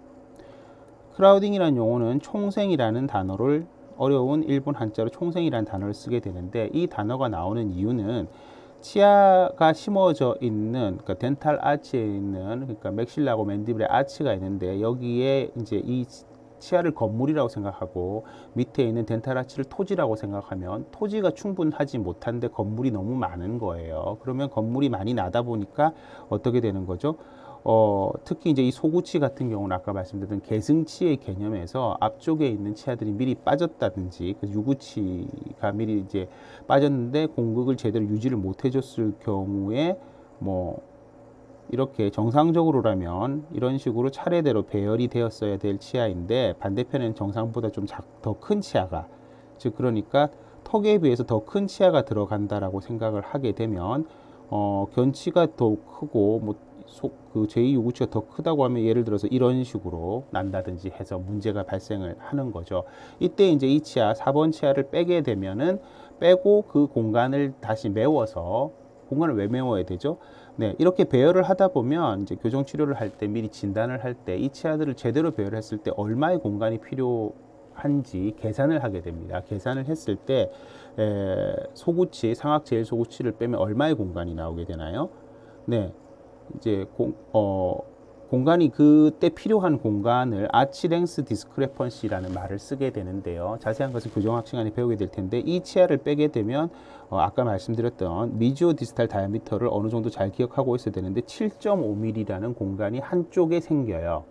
S1: 크라우딩이라는 용어는 총생이라는 단어를, 어려운 일본 한자로 총생이라는 단어를 쓰게 되는데, 이 단어가 나오는 이유는 치아가 심어져 있는, 그러니까 덴탈 아치에 있는, 그러니까 맥실라하고 맨디블의 아치가 있는데, 여기에 이제 이 치아를 건물이라고 생각하고 밑에 있는 덴탈 아치를 토지라고 생각하면, 토지가 충분하지 못한데 건물이 너무 많은 거예요. 그러면 건물이 많이 나다 보니까 어떻게 되는 거죠? 어, 특히 이제 이 소구치 같은 경우는 아까 말씀드린 계승치의 개념에서 앞쪽에 있는 치아들이 미리 빠졌다든지, 그 유구치가 미리 이제 빠졌는데 공극을 제대로 유지를 못 해줬을 경우에 뭐 이렇게 정상적으로라면 이런 식으로 차례대로 배열이 되었어야 될 치아인데, 반대편에는 정상보다 좀 더 큰 치아가, 즉 그러니까 턱에 비해서 더 큰 치아가 들어간다라고 생각을 하게 되면, 어, 견치가 더 크고 뭐 그 제이 유구치가 더 크다고 하면, 예를 들어서 이런 식으로 난다든지 해서 문제가 발생을 하는 거죠. 이때 이제 이 치아, 사 번 치아를 빼게 되면은, 빼고 그 공간을 다시 메워서, 공간을 왜 메워야 되죠? 네, 이렇게 배열을 하다 보면 이제 교정 치료를 할 때, 미리 진단을 할 때 이 치아들을 제대로 배열했을 때 얼마의 공간이 필요한지 계산을 하게 됩니다. 계산을 했을 때 에, 소구치, 상악 제일 소구치를 빼면 얼마의 공간이 나오게 되나요? 네, 이제 공, 어, 공간이 그때 필요한 공간을 아치랭스 디스크레펀시라는 말을 쓰게 되는데요. 자세한 것은 교정학 시간에 배우게 될 텐데, 이 치아를 빼게 되면 어, 아까 말씀드렸던 미지오 디스탈 다이아미터를 어느 정도 잘 기억하고 있어야 되는데, 칠 점 오 밀리미터라는 공간이 한쪽에 생겨요.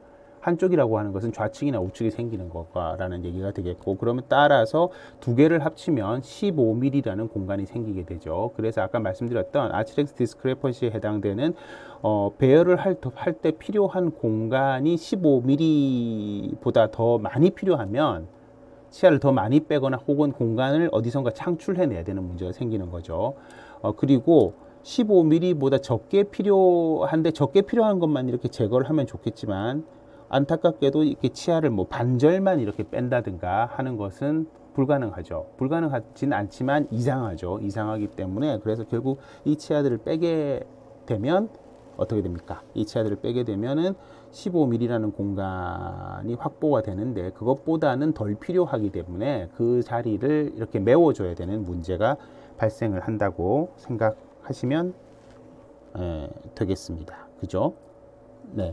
S1: 한쪽이라고 하는 것은 좌측이나 우측이 생기는 거라는 얘기가 되겠고, 그러면 따라서 두 개를 합치면 십오 밀리미터라는 공간이 생기게 되죠. 그래서 아까 말씀드렸던 아치렉스 디스크레펀시에 해당되는 어, 배열을 할 때 필요한 공간이 십오 밀리미터보다 더 많이 필요하면 치아를 더 많이 빼거나 혹은 공간을 어디선가 창출해내야 되는 문제가 생기는 거죠. 어, 그리고 십오 밀리미터보다 적게 필요한데, 적게 필요한 것만 이렇게 제거를 하면 좋겠지만, 안타깝게도 이렇게 치아를 뭐 반절만 이렇게 뺀다든가 하는 것은 불가능하죠. 불가능하지는 않지만 이상하죠. 이상하기 때문에, 그래서 결국 이 치아들을 빼게 되면 어떻게 됩니까? 이 치아들을 빼게 되면은 십오 밀리미터라는 공간이 확보가 되는데, 그것보다는 덜 필요하기 때문에 그 자리를 이렇게 메워줘야 되는 문제가 발생을 한다고 생각하시면 에, 되겠습니다. 그죠? 네.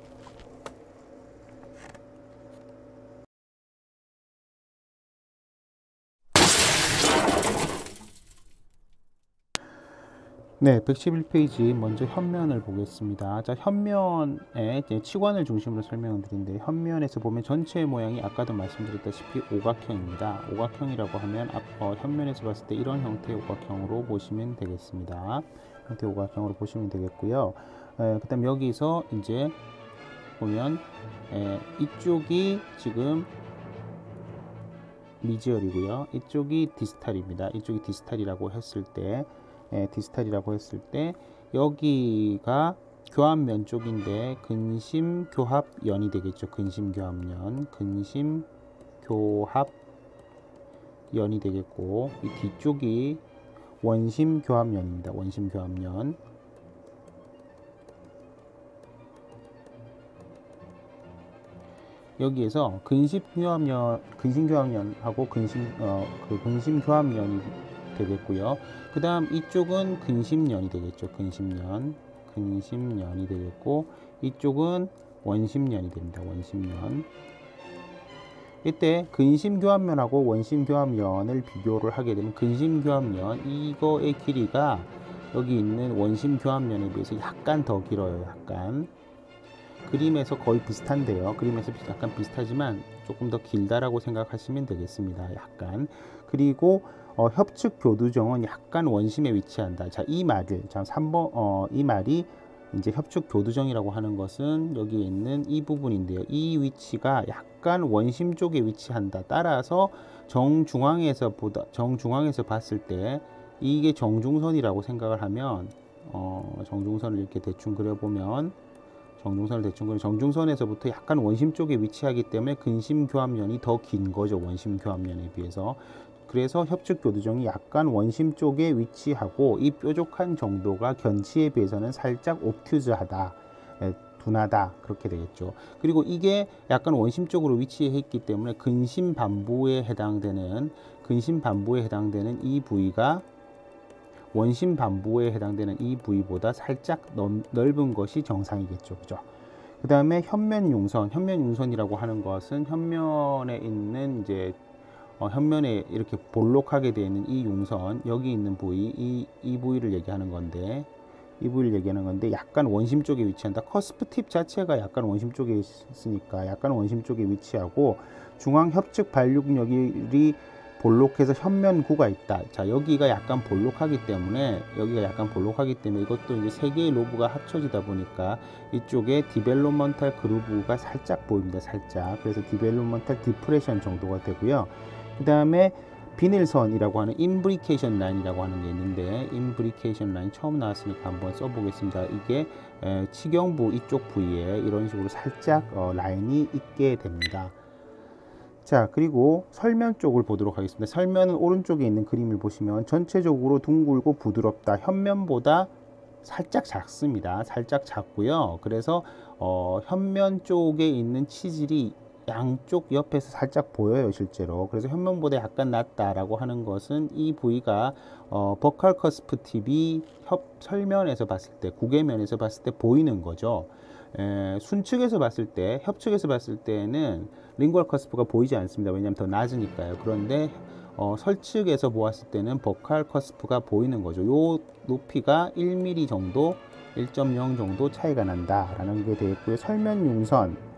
S1: 네, 백십일 페이지 먼저 현면을 보겠습니다. 자, 현면에 이제 치관을 중심으로 설명을 드리는데, 현면에서 보면 전체 모양이 아까도 말씀드렸다시피 오각형입니다. 오각형이라고 하면 어, 현면에서 봤을 때 이런 형태의 오각형으로 보시면 되겠습니다. 형태의 오각형으로 보시면 되겠고요. 그 다음 여기서 이제 보면 에, 이쪽이 지금 미지얼이고요. 이쪽이 디스탈입니다. 이쪽이 디스탈이라고 했을 때 예, 디스탈이라고 했을 때 여기가 교합면 쪽인데 근심교합연이 되겠죠. 근심교합연, 근심교합연이 되겠고, 이 뒤쪽이 원심교합연입니다. 원심교합연. 여기에서 근심교합연, 근심교합연하고 근심 어, 그 근심교합연이 되겠고요. 그 다음 이쪽은 근심연이 되겠죠. 근심연, 근심연이 되겠고, 이쪽은 원심연이 됩니다. 원심연. 이때 근심교합면하고 원심교합면을 비교를 하게 되면, 근심교합면 이거의 길이가 여기 있는 원심교합면에 비해서 약간 더 길어요. 약간. 그림에서 거의 비슷한데요. 그림에서 약간 비슷하지만 조금 더 길다라고 생각하시면 되겠습니다. 약간. 그리고 어, 협측 교두정은 약간 원심에 위치한다. 자, 이 말을, 자, 삼 번, 어, 이 말이 이제 협측 교두정이라고 하는 것은 여기 있는 이 부분인데요. 이 위치가 약간 원심 쪽에 위치한다. 따라서 정중앙에서 보다, 정중앙에서 봤을 때 이게 정중선이라고 생각을 하면, 어, 정중선을 이렇게 대충 그려보면, 정중선을 대충 그리면 정중선에서부터 약간 원심 쪽에 위치하기 때문에 근심교합연이 더 긴 거죠. 원심교합연에 비해서. 그래서 협측교두정이 약간 원심 쪽에 위치하고, 이 뾰족한 정도가 견치에 비해서는 살짝 옵튜즈하다, 둔하다, 그렇게 되겠죠. 그리고 이게 약간 원심 쪽으로 위치해 있기 때문에 근심반부에 해당되는 근심반부에 해당되는 이 부위가 원심반부에 해당되는 이 부위보다 살짝 넓은 것이 정상이겠죠. 그죠? 그 다음에 현면융선, 현면융선이라고 하는 것은 현면에 있는 이제 어, 현면에 이렇게 볼록하게 되어 있는 이 융선, 여기 있는 부위, 이, 이 부위를 얘기하는 건데, 이 부위를 얘기하는 건데, 약간 원심 쪽에 위치한다. 커스프 팁 자체가 약간 원심 쪽에 있으니까 약간 원심 쪽에 위치하고, 중앙 협측 발육력이 볼록해서 현면구가 있다. 자, 여기가 약간 볼록하기 때문에, 여기가 약간 볼록하기 때문에 이것도 이제 세 개의 로브가 합쳐지다 보니까 이쪽에 디벨롭먼탈 그루브가 살짝 보입니다. 살짝. 그래서 디벨롭먼탈 디프레션 정도가 되고요. 그 다음에 비닐선이라고 하는 임브리케이션 라인이라고 하는 게 있는데, 임브리케이션 라인 처음 나왔으니까 한번 써보겠습니다. 이게 에, 치경부 이쪽 부위에 이런 식으로 살짝 어, 라인이 있게 됩니다. 자, 그리고 설면 쪽을 보도록 하겠습니다. 설면은 오른쪽에 있는 그림을 보시면 전체적으로 둥글고 부드럽다. 현면보다 살짝 작습니다. 살짝 작고요. 그래서 어, 현면 쪽에 있는 치질이 양쪽 옆에서 살짝 보여요, 실제로. 그래서 현면보다 약간 낫다라고 하는 것은 이 부위가 어, 버칼 커스프 팁이 협, 설면에서 봤을 때, 구개면에서 봤을 때 보이는 거죠. 에, 순측에서 봤을 때, 협측에서 봤을 때는 링구얼 커스프가 보이지 않습니다. 왜냐하면 더 낮으니까요. 그런데 어, 설측에서 보았을 때는 버칼 커스프가 보이는 거죠. 요 높이가 일 밀리미터 정도, 일 점 영 정도 차이가 난다라는 게 되겠고요. 설면 융선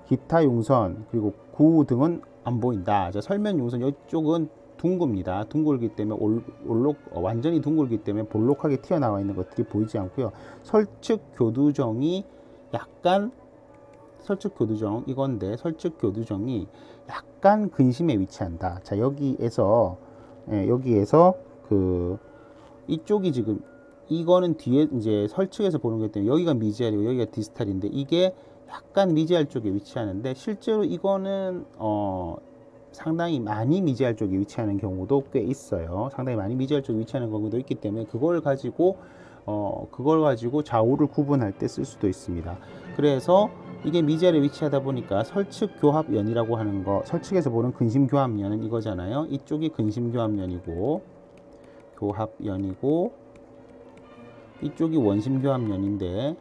S1: 기타 융선 그리고 구 등은 안 보인다. 자, 설명 융선 이쪽은 둥굽니다. 둥글기 때문에 올, 올록 어, 완전히 둥글기 때문에 볼록하게 튀어나와 있는 것들이 보이지 않고요. 설측 교두정이 약간 설측 교두정 이건데 설측 교두정이 약간 근심에 위치한다. 자, 여기에서 예, 여기에서 그 이쪽이 지금 이거는 뒤에 이제 설측에서 보는 거기 때문에 여기가 미지알이고 여기가 디스탈인데 이게 약간 미지알 쪽에 위치하는데 실제로 이거는 어 상당히 많이 미지알 쪽에 위치하는 경우도 꽤 있어요. 상당히 많이 미지알 쪽에 위치하는 경우도 있기 때문에 그걸 가지고 어 그걸 가지고 좌우를 구분할 때 쓸 수도 있습니다. 그래서 이게 미지알에 위치하다 보니까 설측 교합연이라고 하는 거, 설측에서 보는 근심 교합연은 이거잖아요. 이쪽이 근심 교합연이고 교합연이고 이쪽이 원심 교합연인데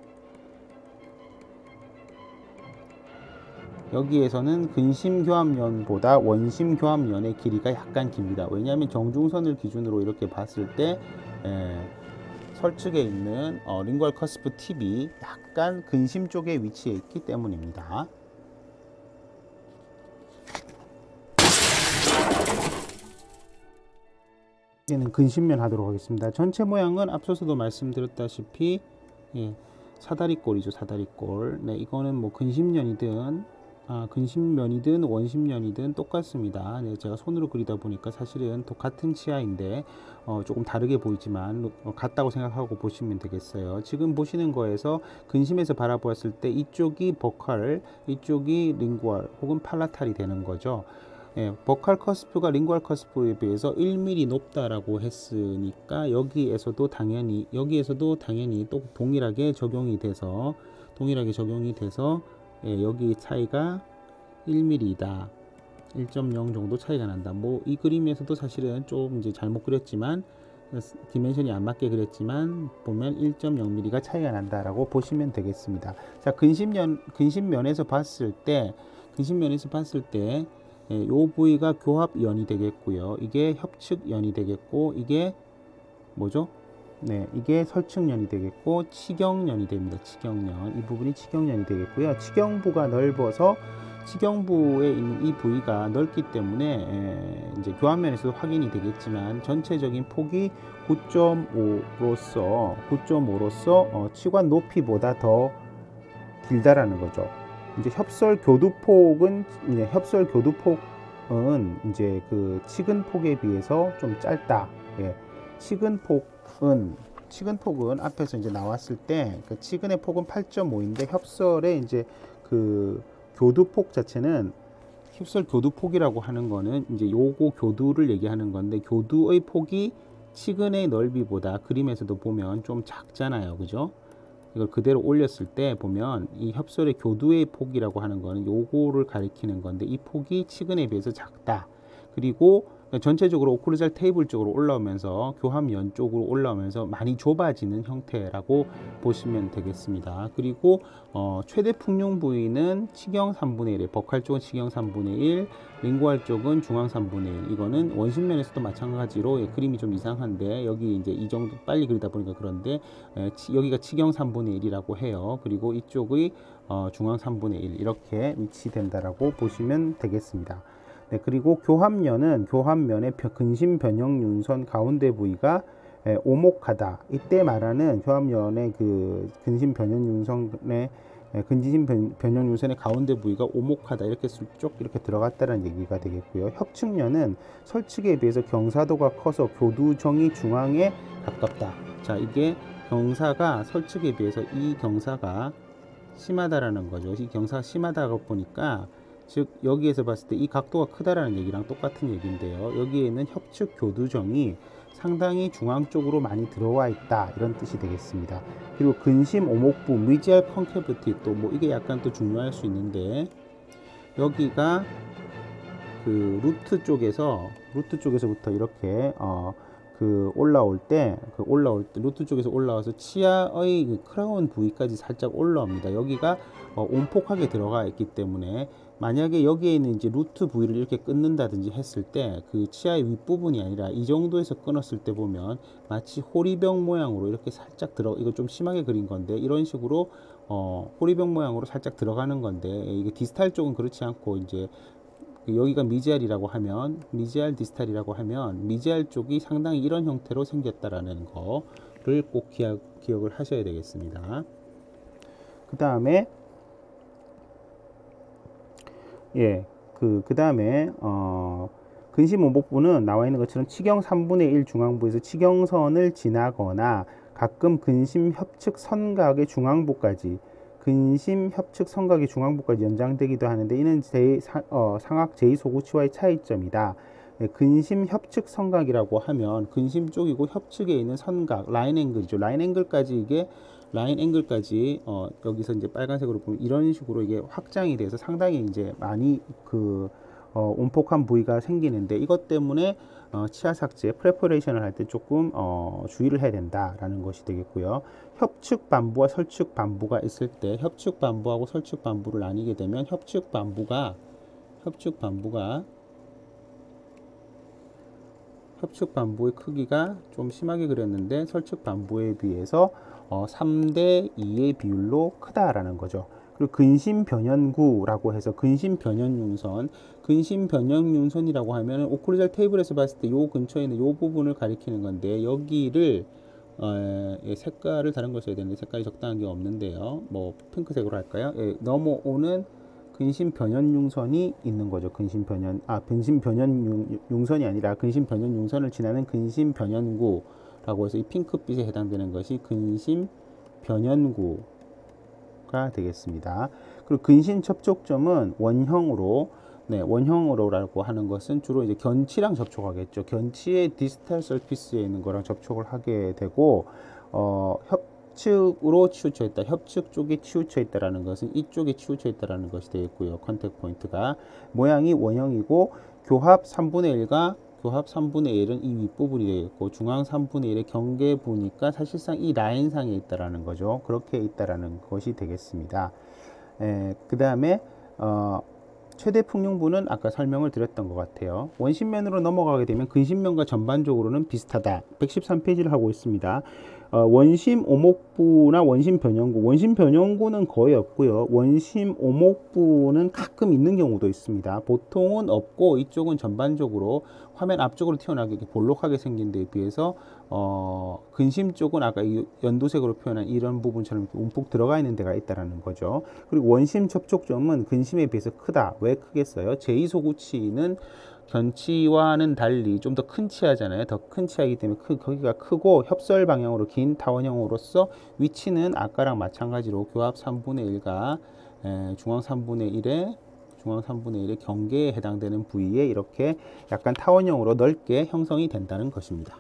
S1: 여기에서는 근심 교합연보다 원심 교합연의 길이가 약간 깁니다. 왜냐하면 정중선을 기준으로 이렇게 봤을 때 에, 설측에 있는 어, 링구얼 커스프 팁이 약간 근심 쪽에 위치해 있기 때문입니다. 이제는 근심면 하도록 하겠습니다. 전체 모양은 앞서서도 말씀드렸다시피 예, 사다리꼴이죠. 사다리꼴. 네, 이거는 뭐 근심면이든 아, 근심면이든 원심면이든 똑같습니다. 네, 제가 손으로 그리다 보니까 사실은 같은 치아인데 어, 조금 다르게 보이지만 어, 같다고 생각하고 보시면 되겠어요. 지금 보시는 거에서 근심에서 바라보았을 때 이쪽이 버칼, 이쪽이 링구얼 혹은 팔라탈이 되는 거죠. 예, 버칼 커스프가 링구얼 커스프에 비해서 일 밀리미터 높다라고 했으니까 여기에서도 당연히 여기에서도 당연히 또 동일하게 적용이 돼서 동일하게 적용이 돼서 예, 여기 차이가 일 밀리미터이다. 일 점 영 정도 차이가 난다. 뭐 이 그림에서도 사실은 좀 이제 잘못 그렸지만 디멘션이 안 맞게 그렸지만 보면 일 점 영 밀리미터가 차이가 난다라고 보시면 되겠습니다. 자, 근심면 근심면에서 봤을 때 근심면에서 봤을 때 예, 요 부위가 교합연이 되겠고요. 이게 협측연이 되겠고 이게 뭐죠? 네, 이게 설측연이 되겠고 치경연이 됩니다. 치경연. 이 부분이 치경연이 되겠고요. 치경부가 넓어서 치경부에 있는 이 부위가 넓기 때문에 에, 이제 교합면에서도 확인이 되겠지만 전체적인 폭이 구 점 오로서 구 점 오로서 어, 치관 높이보다 더 길다라는 거죠. 이제 협설 교두폭은 이제 협설 교두폭은 이제 그 치근 폭에 비해서 좀 짧다. 예. 치근 폭은 치근 폭은 앞에서 이제 나왔을 때 그 치근의 폭은 팔 점 오인데 협설의 이제 그 교두폭 자체는 협설 교두폭이라고 하는 거는 이제 요거 교두를 얘기하는 건데 교두의 폭이 치근의 넓이보다 그림에서도 보면 좀 작잖아요. 그죠? 이걸 그대로 올렸을 때 보면 이 협설의 교두의 폭이라고 하는 거는 요거를 가리키는 건데 이 폭이 치근에 비해서 작다. 그리고 전체적으로 오클루잘 테이블 쪽으로 올라오면서 교합연 쪽으로 올라오면서 많이 좁아지는 형태라고 보시면 되겠습니다. 그리고 어, 최대 풍용 부위는 치경 삼분의 일, 버칼 쪽은 치경 삼분의 일, 링구알 쪽은 중앙 삼분의 일. 이거는 원심면에서도 마찬가지로 예, 그림이 좀 이상한데 여기 이제 이 정도 빨리 그리다 보니까 그런데 예, 치, 여기가 치경 삼분의 일이라고 해요. 그리고 이쪽의 어, 중앙 삼분의 일 이렇게 위치된다라고 보시면 되겠습니다. 네, 그리고 교합면은 교합면의 근심 변형 윤선 가운데 부위가 에, 오목하다. 이때 말하는 교합면의 그 근심 변형 윤선의 에, 근심 변형 윤선의 가운데 부위가 오목하다. 이렇게 쭉 이렇게 들어갔다는 얘기가 되겠고요. 협측면은 설측에 비해서 경사도가 커서 교두정이 중앙에 가깝다. 자, 이게 경사가 설측에 비해서 이 경사가 심하다라는 거죠. 이 경사가 심하다고 보니까 즉 여기에서 봤을 때 이 각도가 크다라는 얘기랑 똑같은 얘기인데요. 여기에는 협측 교두정이 상당히 중앙 쪽으로 많이 들어와 있다 이런 뜻이 되겠습니다. 그리고 근심 오목부 미지알 컨케브티 또 뭐 이게 약간 또 중요할 수 있는데 여기가 그 루트 쪽에서 루트 쪽에서부터 이렇게 어 그 올라올 때 그 올라올 때 루트 쪽에서 올라와서 치아의 그 크라운 부위까지 살짝 올라옵니다. 여기가 어, 온폭하게 들어가 있기 때문에 만약에 여기에 있는 이제 루트 부위를 이렇게 끊는다든지 했을 때 그 치아의 윗부분이 아니라 이 정도에서 끊었을 때 보면 마치 호리병 모양으로 이렇게 살짝 들어 이거 좀 심하게 그린 건데 이런 식으로 어, 호리병 모양으로 살짝 들어가는 건데, 이게 디스탈 쪽은 그렇지 않고 이제 여기가 미지알이라고 하면 미지알 디스탈이라고 하면 미지알 쪽이 상당히 이런 형태로 생겼다라는 거를 꼭 기억, 기억을 하셔야 되겠습니다. 그 다음에 예, 그, 그 다음에, 어, 근심 오목부는 나와 있는 것처럼 치경 삼분의 일 중앙부에서 치경선을 지나거나 가끔 근심 협측 선각의 중앙부까지, 근심 협측 선각의 중앙부까지 연장되기도 하는데, 이는 제, 사, 어, 상악 제이 소구치와의 차이점이다. 예, 근심 협측 선각이라고 하면 근심 쪽이고 협측에 있는 선각, 라인 앵글이죠. 라인 앵글까지 이게 라인 앵글까지 어, 여기서 이제 빨간색으로 보면 이런 식으로 이게 확장이 돼서 상당히 이제 많이 그 어, 온폭한 부위가 생기는데, 이것 때문에 어, 치아 삭제 프레퍼레이션을 할 때 조금 어, 주의를 해야 된다라는 것이 되겠고요. 협측 반부와 설측 반부가 있을 때 협측 반부하고 설측 반부를 나뉘게 되면 협측 반부가 협측 반부가 협측 반부의 크기가 좀 심하게 그렸는데 설측 반부에 비해서 어, 삼 대 이의 비율로 크다라는 거죠. 그리고 근심 변연구라고 해서 근심 변연융선, 근심 변연융선이라고 하면 오클루잘 테이블에서 봤을 때 요 근처에 있는 요 부분을 가리키는 건데, 여기를 어, 예, 색깔을 다른 걸 써야 되는데 색깔이 적당한 게 없는데요. 뭐 핑크색으로 할까요? 예, 넘어오는 근심 변연융선이 있는 거죠. 근심 변연 아 근심 변연융선이 아니라 근심 변연융선을 지나는 근심 변연구라고 해서 이 핑크빛에 해당되는 것이 근심 변연구가 되겠습니다. 그리고 근심 접촉점은 원형으로, 네, 원형으로라고 하는 것은 주로 이제 견치랑 접촉하겠죠. 견치의 디스탈 서피스에 있는 거랑 접촉을 하게 되고, 어, 협측으로 치우쳐 있다. 협측 쪽에 치우쳐 있다라는 것은 이쪽에 치우쳐 있다라는 것이 되겠고요. 컨택 포인트가 모양이 원형이고, 교합 삼분의 일과 교합 삼분의 일은 이 윗부분이 되겠고, 중앙 삼분의 일의 경계부니까 사실상 이 라인상에 있다라는 거죠. 그렇게 있다라는 것이 되겠습니다. 그 다음에 어, 최대 풍량부는 아까 설명을 드렸던 것 같아요. 원심면으로 넘어가게 되면 근심면과 전반적으로는 비슷하다. 백십삼 페이지를 하고 있습니다. 어, 원심 오목부나 원심 변형구, 원심 변형구는 거의 없고요. 원심 오목부는 가끔 있는 경우도 있습니다. 보통은 없고, 이쪽은 전반적으로 화면 앞쪽으로 튀어나오게 이렇게 볼록하게 생긴 데에 비해서 어, 근심 쪽은 아까 이 연두색으로 표현한 이런 부분처럼 이렇게 움푹 들어가 있는 데가 있다라는 거죠. 그리고 원심 접촉점은 근심에 비해서 크다. 왜 크겠어요? 제이 소구치는 견치와는 달리 좀 더 큰 치아잖아요. 더 큰 치아이기 때문에 크, 거기가 크고 협설 방향으로 긴 타원형으로서 위치는 아까랑 마찬가지로 교합 삼분의 일과 에, 중앙 삼분의 일의 중앙 삼분의 일의 경계에 해당되는 부위에 이렇게 약간 타원형으로 넓게 형성이 된다는 것입니다.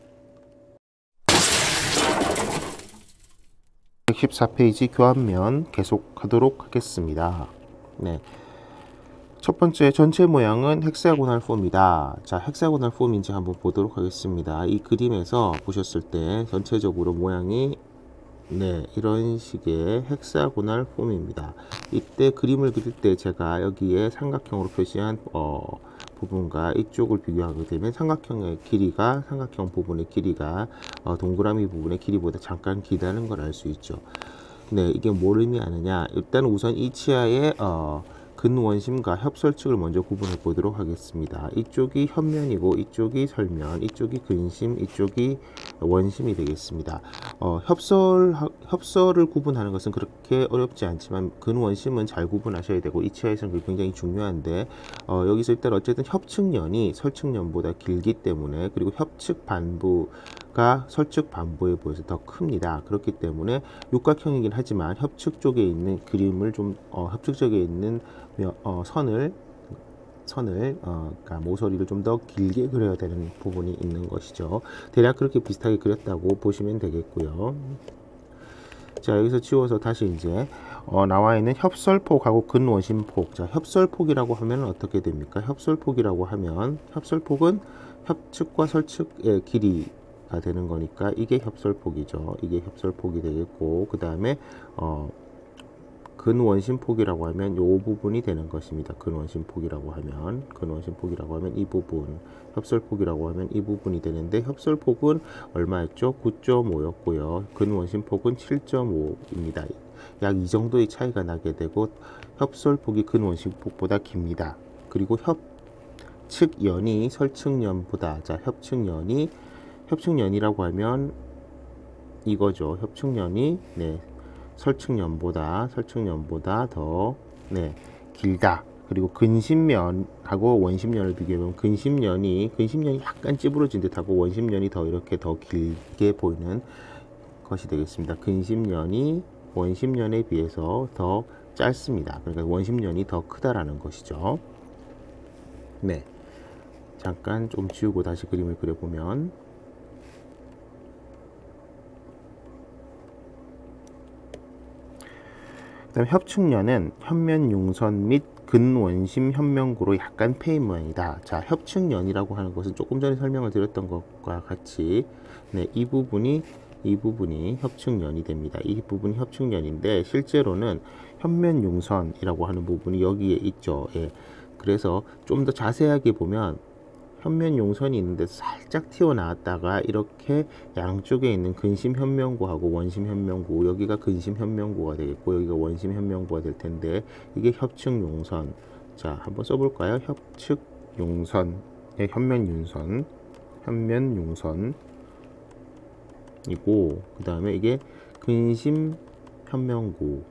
S1: 백십사 페이지 교합면 계속하도록 하겠습니다. 네. 첫 번째 전체 모양은 헥사고널 폼이다. 자, 헥사고널 폼인지 한번 보도록 하겠습니다. 이 그림에서 보셨을 때 전체적으로 모양이 네, 이런 식의 헥사고널 폼입니다. 이때 그림을 그릴 때 제가 여기에 삼각형으로 표시한 어, 부분과 이쪽을 비교하게 되면 삼각형의 길이가 삼각형 부분의 길이가 어, 동그라미 부분의 길이보다 잠깐 길다는 걸 알 수 있죠. 네, 이게 뭘 의미하느냐? 일단 우선 이 치아의 어, 근원심과 협설측을 먼저 구분해 보도록 하겠습니다. 이쪽이 협면이고 이쪽이 설면, 이쪽이 근심, 이쪽이 원심이 되겠습니다. 어, 협설, 협설을 구분하는 것은 그렇게 어렵지 않지만 근원심은 잘 구분하셔야 되고, 이 치아에서는 굉장히 중요한데 어, 여기서 일단 어쨌든 협측면이 설측면보다 길기 때문에, 그리고 협측 반부가 설측 반부에 비해서 더 큽니다. 그렇기 때문에 육각형이긴 하지만 협측 쪽에 있는 그림을 좀 어, 협측 쪽에 있는 어, 선을 선을 어, 그러니까 모서리를 좀 더 길게 그려야 되는 부분이 있는 것이죠. 대략 그렇게 비슷하게 그렸다고 보시면 되겠고요. 자, 여기서 지워서 다시 이제 어, 나와 있는 협설폭하고 근원심폭. 자, 협설폭이라고 하면 어떻게 됩니까? 협설폭이라고 하면 협설폭은 협측과 설측의 길이가 되는 거니까 이게 협설폭이죠. 이게 협설폭이 되겠고, 그 다음에 어, 근원심폭이라고 하면 요 부분이 되는 것입니다. 근원심폭이라고 하면 근원심폭이라고 하면 이 부분, 협설폭이라고 하면 이 부분이 되는데, 협설폭은 얼마였죠? 구 점 오였고요. 근원심폭은 칠 점 오입니다. 약 이 정도의 차이가 나게 되고 협설폭이 근원심폭보다 깁니다. 그리고 협측연이 설측연보다, 자 협측연이 협측연이라고 하면 이거죠. 협측연이 네, 설측연보다 설측연보다 더 네, 길다. 그리고 근심면하고 원심면을 비교해보면 근심면이 근심면이 약간 찌부러진 듯하고 원심면이 더 이렇게 더 길게 보이는 것이 되겠습니다. 근심면이 원심면에 비해서 더 짧습니다. 그러니까 원심면이 더 크다라는 것이죠. 네, 잠깐 좀 지우고 다시 그림을 그려보면 그다음 협측면은 현면용선 및 근원심 현면구로 약간 패인 모양이다. 자, 협측면이라고 하는 것은 조금 전에 설명을 드렸던 것과 같이 네, 이 부분이 이 부분이 협측면이 됩니다. 이 부분이 협측면인데 실제로는 현면용선이라고 하는 부분이 여기에 있죠. 예. 그래서 좀 더 자세하게 보면 현면용선이 있는데 살짝 튀어나왔다가 이렇게 양쪽에 있는 근심 현면구하고 원심 현면구, 여기가 근심 현면구가 되겠고 여기가 원심 현면구가 될 텐데 이게 협측용선. 자, 한번 써볼까요? 협측용선, 예, 현면용선, 현면용선이고 그 다음에 이게 근심 현면구,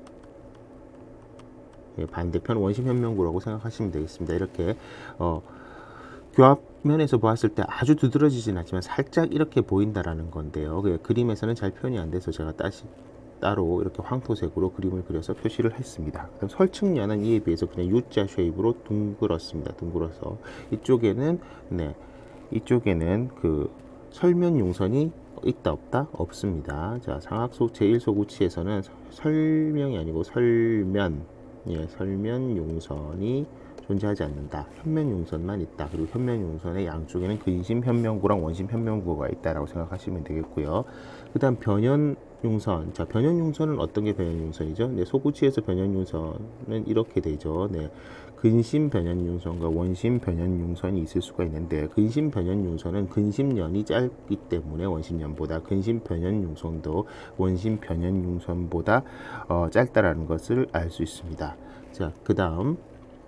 S1: 예, 반대편 원심 현면구라고 생각하시면 되겠습니다. 이렇게 어. 교합면에서 보았을 때 아주 두드러지진 않지만 살짝 이렇게 보인다라는 건데요. 그림에서는 잘 표현이 안 돼서 제가 다시 따로 이렇게 황토색으로 그림을 그려서 표시를 했습니다. 그럼 설측면은 이에 비해서 그냥 U자 쉐입으로 둥글었습니다. 둥글어서 이쪽에는 네, 이쪽에는 그 설면 용선이 있다 없다 없습니다. 자, 상악속 제일 소구치에서는 설명이 아니고 설면, 예, 설면 용선이 존재하지 않는다. 현면용선만 있다. 그리고 현면용선의 양쪽에는 근심 현면구랑 원심 현면구가 있다라고 생각하시면 되겠고요. 그 다음 변연용선. 자, 변연용선은 어떤 게 변연용선이죠? 네, 소구치에서 변연용선은 이렇게 되죠. 네, 근심 변연용선과 원심 변연용선이 있을 수가 있는데 근심 변연용선은 근심연이 짧기 때문에 원심연보다, 근심 변연용선도 원심 변연용선보다 어, 짧다라는 것을 알 수 있습니다. 자, 그 다음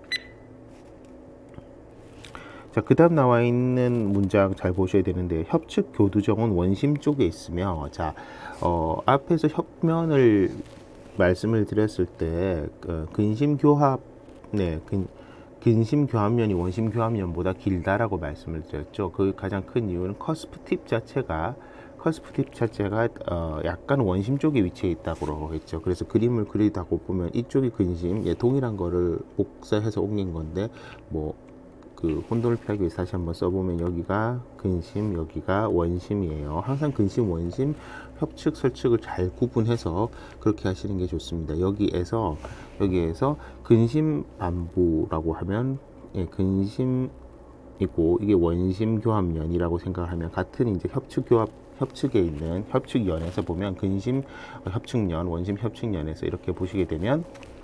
S1: 자, 그 다음 나와 있는 문장 잘 보셔야 되는데 협측 교두정은 원심 쪽에 있으며, 자, 어, 앞에서 협면을 말씀을 드렸을 때 그, 근심 교합, 네, 근, 근심 교합면이 원심 교합면보다 길다라고 말씀을 드렸죠. 그 가장 큰 이유는 커스프 팁 자체가 커스프 팁 자체가 어, 약간 원심 쪽에 위치해 있다고 했죠. 그래서 그림을 그리다 보면 이쪽이 근심, 예, 동일한 거를 복사해서 옮긴 건데 뭐 그 혼돈을 피하기 위해서 다시 한번 써보면 여기가 근심, 여기가 원심이에요. 항상 근심, 원심, 협측, 설측을 잘 구분해서 그렇게 하시는 게 좋습니다. 여기에서 여기에서 근심 반부라고 하면, 예, 근심이고 이게 원심 교합면이라고 생각하면 같은 이제 협측 교합 협측에 있는 협측연에서 보면 근심 협측연, 원심 협측연에서 이렇게 보시게 되면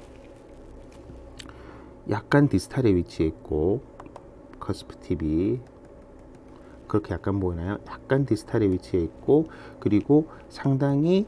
S1: 약간 디스탈에 위치해 있고 커스프 팁이 그렇게 약간 보이나요? 약간 디스탈에 위치해 있고 그리고 상당히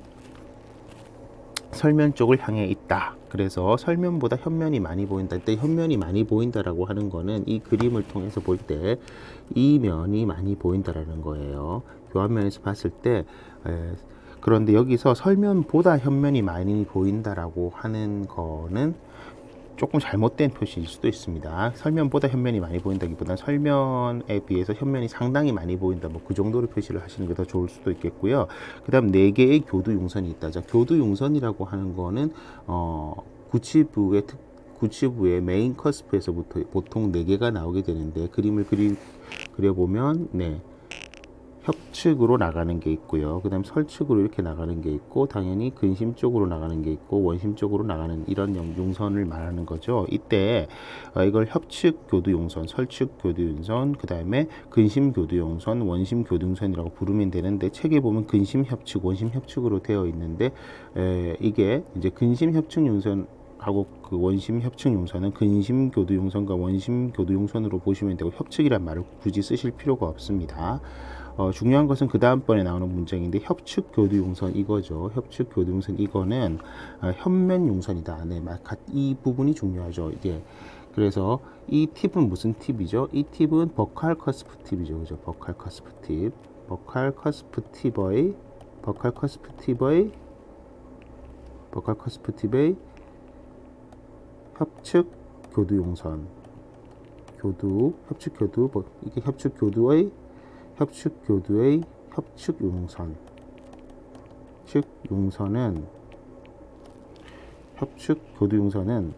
S1: 설면 쪽을 향해 있다. 그래서 설면보다 현면이 많이 보인다. 근데 현면이 많이 보인다라고 하는 거는 이 그림을 통해서 볼 때 이 면이 많이 보인다라는 거예요. 교합면에서 봤을 때. 에, 그런데 여기서 설면보다 현면이 많이 보인다라고 하는 거는 조금 잘못된 표시일 수도 있습니다. 설면보다 현면이 많이 보인다기보다는 설면에 비해서 현면이 상당히 많이 보인다, 뭐 그 정도로 표시를 하시는 게 더 좋을 수도 있겠고요. 그 다음 네 개의 교두 용선이 있다. 자, 교두 용선이라고 하는 거는 어, 구치부의 특 구치부의 메인 커스프에서부터 보통 네 개가 나오게 되는데 그림을 그리, 그려보면 네, 협측으로 나가는 게 있고요. 그 다음 설측으로 이렇게 나가는 게 있고 당연히 근심 쪽으로 나가는 게 있고 원심 쪽으로 나가는 이런 용선을 말하는 거죠. 이때 이걸 협측 교두 용선, 설측 교두 용선, 그 다음에 근심 교두 용선, 원심 교두 용선이라고 부르면 되는데 책에 보면 근심 협측, 원심 협측으로 되어 있는데 에, 이게 이제 근심 협측 용선 하고 그 원심 협측 용선은 근심 교두 용선과 원심 교두 용선으로 보시면 되고 협측이란 말을 굳이 쓰실 필요가 없습니다. 어, 중요한 것은 그 다음번에 나오는 문장인데 협측 교두 용선 이거죠. 협측 교두 용선 이거는 어, 협면 용선이다. 네, 이 부분이 중요하죠. 이게 그래서 이 팁은 무슨 팁이죠? 이 팁은 버칼 커스프 팁이죠. 그죠? 버칼 커스프 팁. 버칼 커스프 팁의 버칼 커스프 팁의 버칼 커스프 팁의 협측 교두 용선. 교두 협측 교두 이게 협측 교두의 협측 교두의 협측 용선. 측 용선은 협측 교두 용선은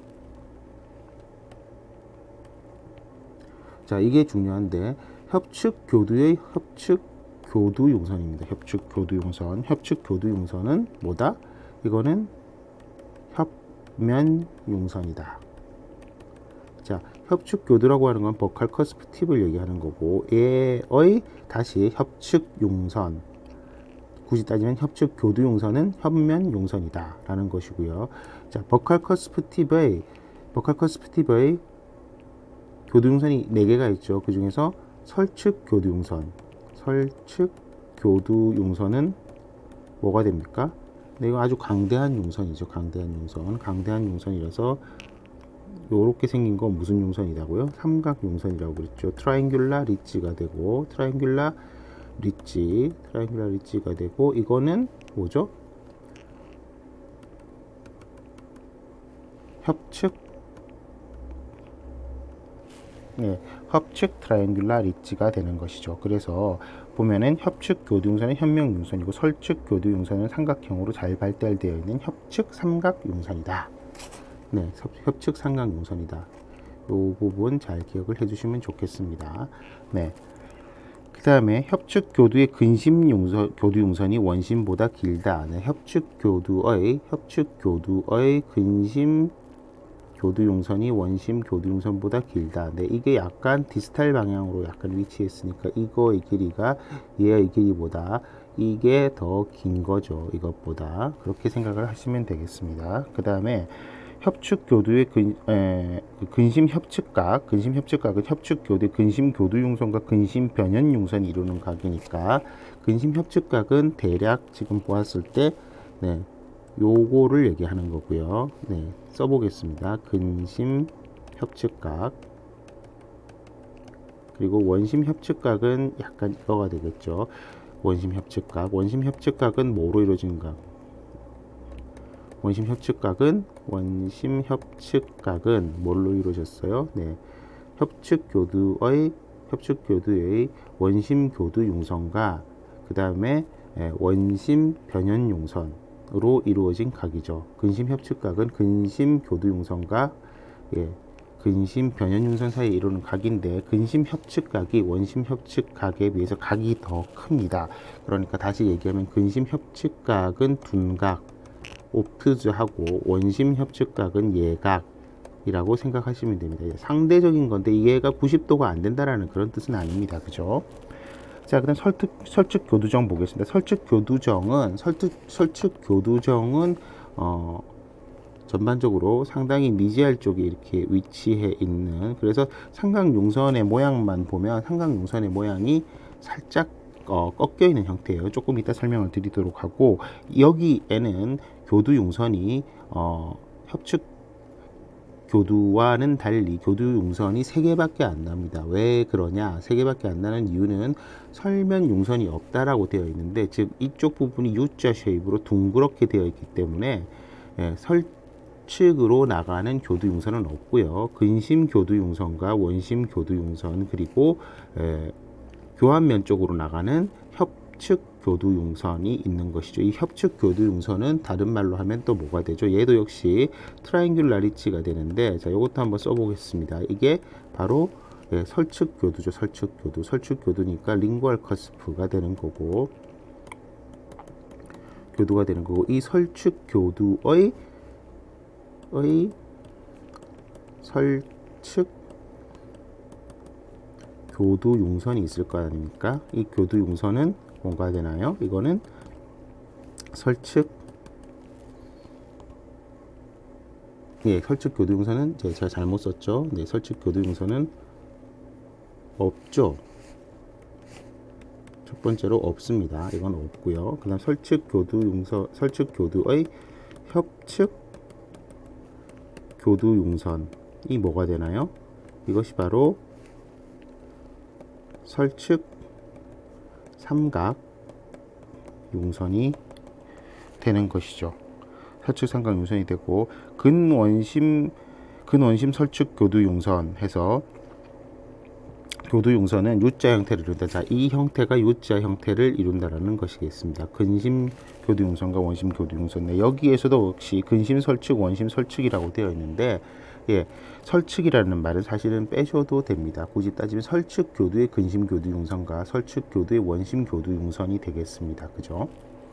S1: 자, 이게 중요한데 협측 교두의 협측 교두 용선입니다. 협측 교두 용선. 협측 교두 용선은 뭐다? 이거는 협면 용선이다. 자, 협측 교두라고 하는 건 버칼 커스프 팁을 얘기하는 거고 얘의 다시 협측 용선. 굳이 따지면 협측 교두 용선은 협면 용선이다 라는 것이고요. 자, 버칼 커스프 팁의 버칼 커스프 팁의 교두 용선이 네 개가 있죠. 그 중에서 설측 교두 용선. 설측 교두 용선은 뭐가 됩니까? 네, 이거 아주 강대한 용선이죠. 강대한 용선. 강대한 용선이라서 요렇게 생긴 건 무슨 용선이라고요? 삼각 용선이라고 그랬죠. 트라이앵귤라 리지가 되고 트라이앵귤라 리지 트라이앵귤라 리지가 되고 이거는 뭐죠? 협측 네, 협측 트라이앵귤라 리지가 되는 것이죠. 그래서 보면은 협측 교두 용선은 협면 용선이고 설측 교두 용선은 삼각형으로 잘 발달되어 있는 협측 삼각 용선이다. 네, 협측 삼각 용선이다. 요 부분 잘 기억을 해주시면 좋겠습니다. 네. 그 다음에 협측 교두의 근심 용선, 교두 용선이 원심보다 길다. 네, 협측 교두의 협측 교두의 근심 교두 용선이 원심 교두 용선보다 길다. 네, 이게 약간 디스탈 방향으로 약간 위치했으니까 이거의 길이가 얘의 길이보다 이게 더 긴 거죠. 이것보다. 그렇게 생각을 하시면 되겠습니다. 그 다음에 협측 교두의 근, 에, 근심 협측각, 근심 협측각은 협측 교두의 근심 교두 용선과 근심 변연 용선이 이루는 각이니까 근심 협측각은 대략 지금 보았을 때 네, 요거를 얘기하는 거고요. 네, 써보겠습니다. 근심 협측각 그리고 원심 협측각은 약간 이거가 되겠죠. 원심 협측각, 원심 협측각은 뭐로 이루어진가? 원심 협측각은 원심 협측각은 뭘로 이루어졌어요? 네, 협측 교두의 협측 교두의 원심 교두 용선과 그 다음에 원심 변연 용선으로 이루어진 각이죠. 근심 협측각은 근심 교두 용선과 예, 근심 변연 용선 사이에 이루는 각인데 근심 협측각이 원심 협측각에 비해서 각이 더 큽니다. 그러니까 다시 얘기하면 근심 협측각은 둔각 옵트즈하고 원심 협측각은 예각이라고 생각하시면 됩니다. 상대적인 건데 얘가 구십 도가 안 된다라는 그런 뜻은 아닙니다. 그죠? 자, 그다음 설득, 설측 교두정 보겠습니다. 설측 교두정은 설득, 설측 교두정은 어, 전반적으로 상당히 미지알 쪽에 이렇게 위치해 있는 그래서 삼각 용선의 모양만 보면 삼각 용선의 모양이 살짝 어, 꺾여 있는 형태예요. 조금 이따 설명을 드리도록 하고 여기에는 교두 용선이 어, 협측 교두와는 달리 교두 용선이 세 개밖에 안 납니다. 왜 그러냐? 세 개밖에 안 나는 이유는 설면 용선이 없다라고 되어 있는데 즉 이쪽 부분이 U자 쉐입으로 둥그렇게 되어 있기 때문에 예, 설측으로 나가는 교두 용선은 없고요. 근심 교두 용선과 원심 교두 용선 그리고 예, 교환면 쪽으로 나가는 협측 교두 용선이 있는 것이죠. 이 협측 교두 용선은 다른 말로 하면 또 뭐가 되죠? 얘도 역시 트라이앵귤라 리지가 되는데 자, 이것도 한번 써보겠습니다. 이게 바로 예, 설측 교두죠. 설측 교두. 설측 교두니까 링구얼 커스프가 되는 거고 교두가 되는 거고 이 설측 교두의 의 설측 교두 용선이 있을 거 아닙니까? 이 교두 용선은 뭔가 되나요? 이거는 설측 예, 설측 교두 용선은 제가 잘못 썼죠. 네, 설측 교두 용선은 없죠. 첫 번째로 없습니다. 이건 없고요. 그 다음 설측 교두 용선, 설측 교두의 협측 교두 용선이 뭐가 되나요? 이것이 바로 설측 삼각 용선이 되는 것이죠. 설측 삼각 용선이 되고, 근원심 근원심 설측 교두 용선 해서 교두 용선은 U자 형태를 이룬다. 자, 이 형태가 U자 형태를 이룬다라는 것이겠습니다. 근심 교두 용선과 원심 교두 용선. 네, 여기에서도 역시 근심 설측, 원심 설측이라고 되어 있는데, 예, 설측이라는 말은 사실은 빼셔도 됩니다. 굳이 따지면 설측 교두의 근심 교두 용선과 설측 교두의 원심 교두 용선이 되겠습니다. 그죠?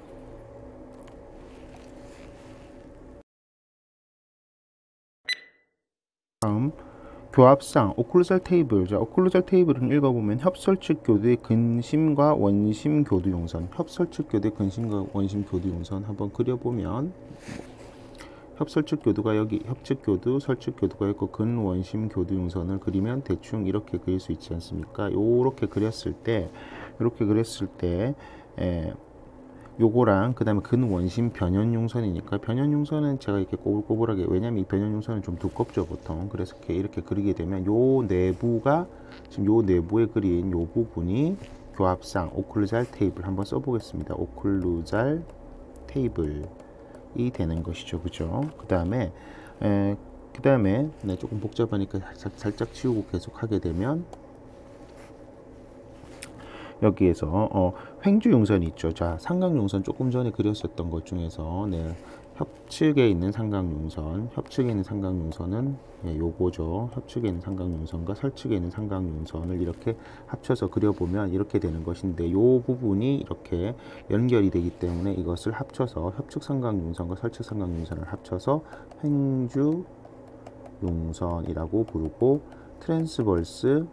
S1: 다음 교합상 오클루잘 테이블. 자, 오클루잘 테이블은 읽어보면 협설측 교두의 근심과 원심 교두 용선, 협설측 교두의 근심과 원심 교두 용선 한번 그려보면, 협설측 교두가 여기 협측 교두, 설측 교두가 있고 근원심 교두 용선을 그리면 대충 이렇게 그릴 수 있지 않습니까? 요렇게 그렸을 때, 이렇게 그렸을 때, 에, 요거랑 그 다음에 근원심 변연용선이니까, 변연용선은 제가 이렇게 꼬불꼬불하게, 왜냐면 이 변연용선은 좀 두껍죠 보통. 그래서 이렇게, 이렇게 그리게 되면 요 내부가, 지금 요 내부에 그린 요 부분이 교합상 오클루잘 테이블 한번 써보겠습니다. 오클루잘 테이블이 되는 것이죠. 그죠? 그 다음에 그 다음에 네, 조금 복잡하니까 살짝, 살짝 치우고 계속 하게 되면, 여기에서 어, 횡주용선이 있죠. 자, 삼각용선 조금 전에 그렸었던 것 중에서, 네, 협측에 있는 삼각용선, 협측에 있는 삼각용선은 네, 요거죠. 협측에 있는 삼각용선과 설측에 있는 삼각용선을 이렇게 합쳐서 그려보면 이렇게 되는 것인데, 요 부분이 이렇게 연결이 되기 때문에 이것을 합쳐서 협측 삼각용선과 설측 삼각용선을 합쳐서 횡주용선이라고 부르고, 트랜스버스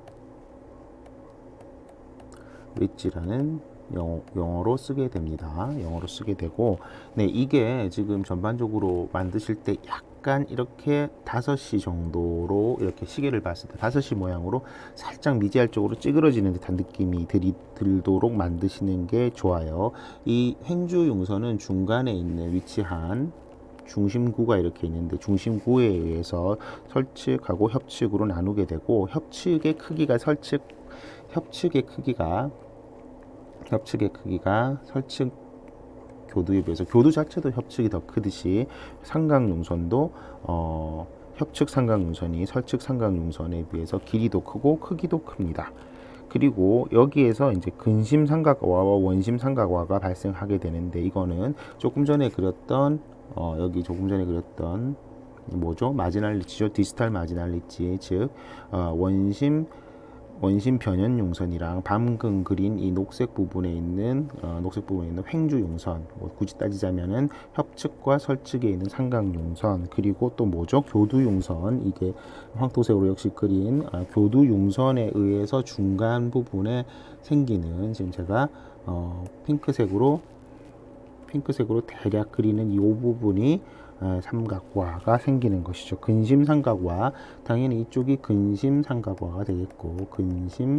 S1: 릿지라는 영어, 영어로 쓰게 됩니다. 영어로 쓰게 되고, 네, 이게 지금 전반적으로 만드실 때 약간 이렇게 다섯 시 정도로, 이렇게 시계를 봤을 때 다섯 시 모양으로 살짝 미지알 쪽으로 찌그러지는 듯한 느낌이 들이, 들도록 만드시는 게 좋아요. 이 횡주 용선은 중간에 있는 위치한 중심구가 이렇게 있는데, 중심구에 의해서 설측하고 협측으로 나누게 되고, 협측의 크기가 설측 협측의 크기가 협측의 크기가 설측 교두에 비해서, 교두 자체도 협측이 더 크듯이 삼각용선도 어, 협측 삼각용선이 설측 삼각용선에 비해서 길이도 크고 크기도 큽니다. 그리고 여기에서 이제 근심 삼각화와 원심 삼각화가 발생하게 되는데, 이거는 조금 전에 그렸던 어, 여기 조금 전에 그렸던 뭐죠? 마지날 리치죠. 디스탈 마지날 리치, 즉 어, 원심 원심 변연 용선이랑 방금 그린 이 녹색 부분에 있는 어, 녹색 부분에 있는 횡주 용선, 뭐 굳이 따지자면은 협측과 설측에 있는 삼각 용선, 그리고 또 뭐죠? 교두 용선, 이게 황토색으로 역시 그린 아, 교두 용선에 의해서 중간 부분에 생기는, 지금 제가 어, 핑크색으로 핑크색으로 대략 그리는 이 부분이 삼각화가 생기는 것이죠. 근심 삼각화, 당연히 이쪽이 근심 삼각화가 되겠고, 근심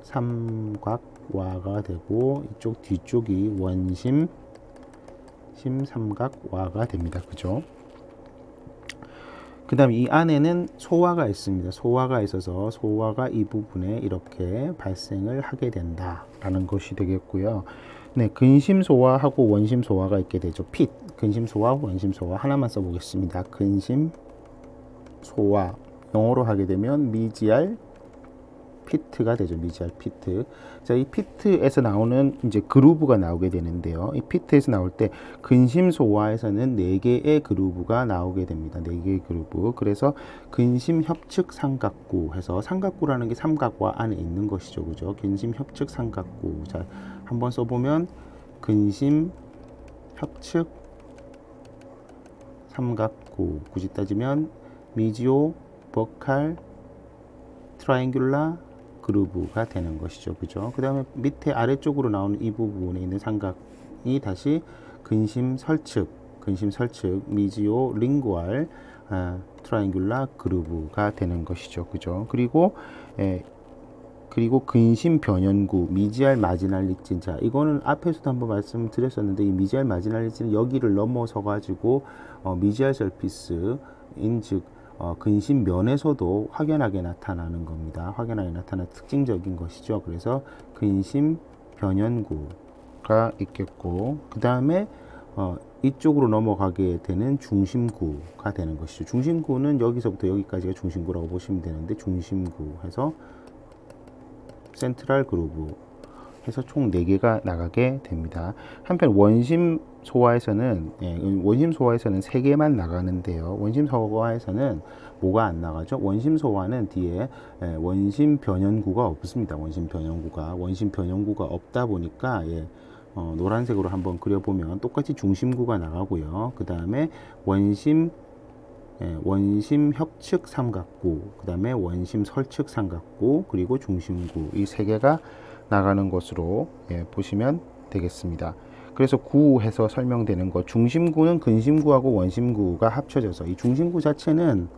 S1: 삼각화가 되고, 이쪽 뒤쪽이 원심 심삼각화가 됩니다. 그죠? 그 다음 이 안에는 소화가 있습니다. 소화가 있어서 소화가 이 부분에 이렇게 발생을 하게 된다라는 것이 되겠고요. 네, 근심소화하고 원심소화가 있게 되죠. 핏, 근심소화, 원심소화 하나만 써보겠습니다. 근심소화, 영어로 하게 되면 미지알 피트가 되죠. 미지알 피트. 자, 이 피트에서 나오는 이제 그루브가 나오게 되는데요. 이 피트에서 나올 때 근심소화에서는 네 개의 그루브가 나오게 됩니다. 네 개의 그루브. 그래서 근심 협측 삼각구 해서, 삼각구라는 게 삼각화 안에 있는 것이죠. 그죠? 근심 협측 삼각구. 자, 한번 써보면 근심 협측 삼각구. 굳이 따지면 미지오 버칼 트라이앵귤라 그루브가 되는 것이죠. 그죠? 그 다음에 밑에 아래쪽으로 나오는 이 부분에 있는 삼각이 다시 근심 설측, 근심 설측, 미지오 링구알 아, 트라이앵귤라 그루브가 되는 것이죠. 그죠? 그리고 에, 그리고 근심 변연구, 미지알 마지날 리진. 자, 이거는 앞에서도 한번 말씀드렸었는데 이 미지알 마지날 리진은 여기를 넘어서 가지고 어, 미지알 설피스 인즉 어, 근심 면에서도 확연하게 나타나는 겁니다. 확연하게 나타나는 특징적인 것이죠. 그래서 근심 변연구가 있겠고, 그 다음에 어, 이쪽으로 넘어가게 되는 중심구가 되는 것이죠. 중심구는 여기서부터 여기까지가 중심구라고 보시면 되는데, 중심구 해서 센트럴 그루브 해서 총 네 개가 나가게 됩니다. 한편 원심 소화에서는 예, 원심 소화에서는 세 개만 나가는데요. 원심 소화에서는 뭐가 안 나가죠? 원심 소화는 뒤에 예, 원심 변연구가 없습니다. 원심 변연구가 원심 변연구가 없다 보니까 예, 어, 노란색으로 한번 그려보면 똑같이 중심구가 나가고요. 그 다음에 원심 예, 원심 협측 삼각구, 그 다음에 원심 설측 삼각구, 그리고 중심구, 이 세 개가 나가는 것으로 예, 보시면 되겠습니다. 그래서 구해서 설명되는 것, 중심구는 근심구하고 원심구가 합쳐져서, 이 중심구 자체는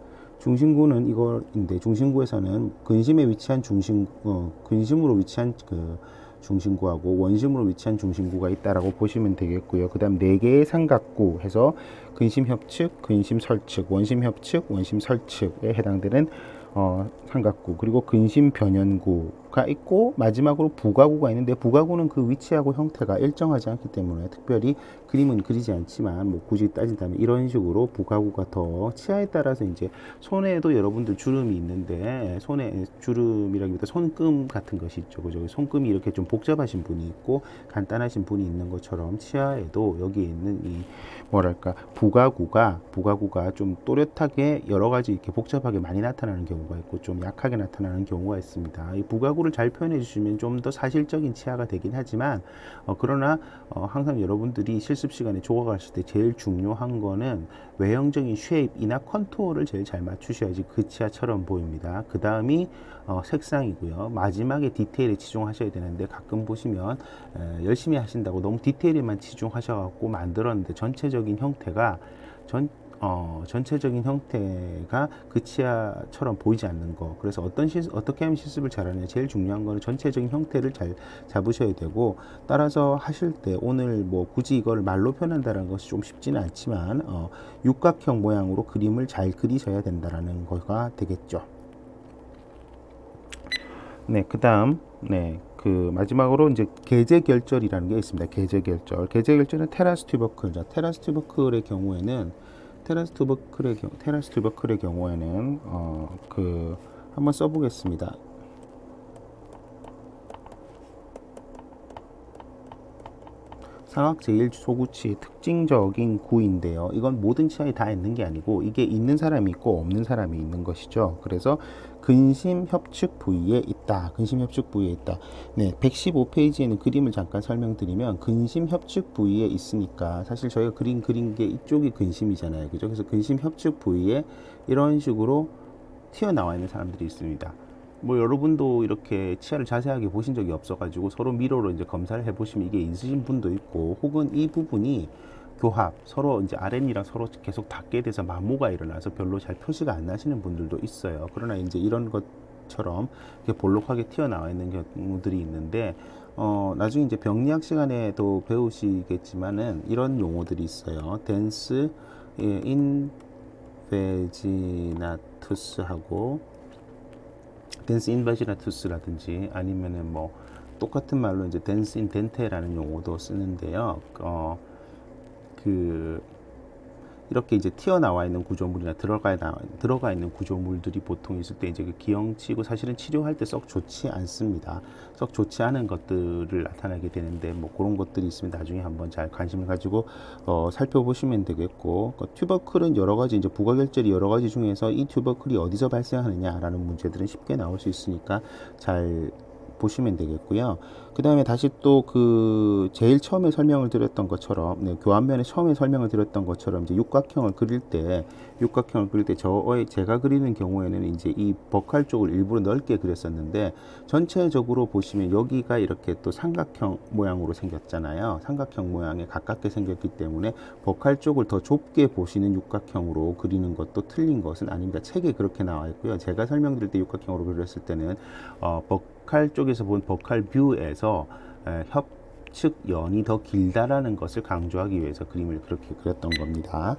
S1: 중심구는 이거인데, 중심구에서는 근심에 위치한 중심 어, 근심으로 위치한 그 중심구하고 원심으로 위치한 중심구가 있다라고 보시면 되겠고요. 그 다음 네 개의 삼각구 해서 근심 협측, 근심 설측, 원심 협측, 원심 설측에 해당되는 어, 삼각구, 그리고 근심 변연구가 있고, 마지막으로 부가구가 있는데, 부가구는 그 위치하고 형태가 일정하지 않기 때문에 특별히 그림은 그리지 않지만, 뭐 굳이 따진다면 이런 식으로 부가구가 더 치아에 따라서 이제 손에도 여러분들 주름이 있는데, 손에 주름이라기보다 손금 같은 것이 있죠. 그죠? 손금이 이렇게 좀 복잡하신 분이 있고 간단하신 분이 있는 것처럼 치아에도 여기에 있는 이 뭐랄까 부가구가 부가구가 좀 또렷하게 여러 가지 이렇게 복잡하게 많이 나타나는 경우가 있고 좀 약하게 나타나는 경우가 있습니다. 이 부가구를 잘 표현해 주시면 좀 더 사실적인 치아가 되긴 하지만 어, 그러나 어, 항상 여러분들이 실습 시간에 조각하실 때 제일 중요한 거는 외형적인 쉐입이나 컨투어를 제일 잘 맞추셔야지 그 치아처럼 보입니다. 그 다음이 어, 색상이고요. 마지막에 디테일에 치중하셔야 되는데, 가끔 보시면 에, 열심히 하신다고 너무 디테일에만 치중하셔갖고 만들었는데 전체적인 형태가 전 어, 전체적인 형태가 그 치아처럼 보이지 않는 거. 그래서 어떤 시, 어떻게 하면 실습을 잘하냐. 제일 중요한 거는 전체적인 형태를 잘 잡으셔야 되고, 따라서 하실 때 오늘 뭐 굳이 이걸 말로 표현한다는 것이 좀 쉽지는 않지만, 어, 육각형 모양으로 그림을 잘 그리셔야 된다라는 거가 되겠죠. 네, 그 다음, 네. 그 마지막으로 이제 계제결절이라는 게 있습니다. 계제결절. 계제결절은 테라스 튜버클. 자, 테라스 튜버클의 경우에는 테라스 튜버클의 경우, 테라스 튜버클의 경우에는 어, 그 한번 써보겠습니다. 상악 제일 소구치의 특징적인 구인데요. 이건 모든 치아에 다 있는 게 아니고 이게 있는 사람이 있고 없는 사람이 있는 것이죠. 그래서 근심 협측 부위에 있다. 근심 협측 부위에 있다. 네, 백십오 페이지에는 그림을 잠깐 설명드리면 근심 협측 부위에 있으니까 사실 저희가 그린 그린 게 이쪽이 근심이잖아요. 그죠? 그래서 근심 협측 부위에 이런 식으로 튀어나와 있는 사람들이 있습니다. 뭐 여러분도 이렇게 치아를 자세하게 보신 적이 없어가지고 서로 미러로 이제 검사를 해보시면 이게 있으신 분도 있고, 혹은 이 부분이 교합, 서로 이제 알엠이랑 서로 계속 닿게 돼서 마모가 일어나서 별로 잘 표시가 안 나시는 분들도 있어요. 그러나 이제 이런 것처럼 이렇게 볼록하게 튀어나와 있는 경우들이 있는데, 어, 나중에 이제 병리학 시간에도 배우시겠지만은 이런 용어들이 있어요. 덴스 인베지나투스하고 덴스 인바지나투스라든지 아니면은 뭐 똑같은 말로 이제 덴스 인덴테라는 용어도 쓰는데요. 어, 그 이렇게 이제 튀어나와 있는 구조물이나 들어가, 들어가 있는 구조물들이 보통 있을 때 이제 그 기형치고 사실은 치료할 때 썩 좋지 않습니다. 썩 좋지 않은 것들을 나타나게 되는데, 뭐 그런 것들이 있으면 나중에 한번 잘 관심을 가지고 어, 살펴보시면 되겠고, 그 튜버클은 여러 가지 이제 부가결절이 여러 가지 중에서 이 튜버클이 어디서 발생하느냐라는 문제들은 쉽게 나올 수 있으니까 잘 보시면 되겠고요. 그 다음에 다시 또 그 제일 처음에 설명을 드렸던 것처럼, 네, 교환면에 처음에 설명을 드렸던 것처럼 이제 육각형을 그릴 때 육각형을 그릴 때 저의 제가 그리는 경우에는 이제 이 버칼 쪽을 일부러 넓게 그렸었는데, 전체적으로 보시면 여기가 이렇게 또 삼각형 모양으로 생겼잖아요. 삼각형 모양에 가깝게 생겼기 때문에 버칼 쪽을 더 좁게 보시는 육각형으로 그리는 것도 틀린 것은 아닙니다. 책에 그렇게 나와 있고요. 제가 설명드릴 때 육각형으로 그렸을 때는 어, 버 버칼 쪽에서 본 버칼 뷰에서 에, 협측연이 더 길다라는 것을 강조하기 위해서 그림을 그렇게 그렸던 겁니다.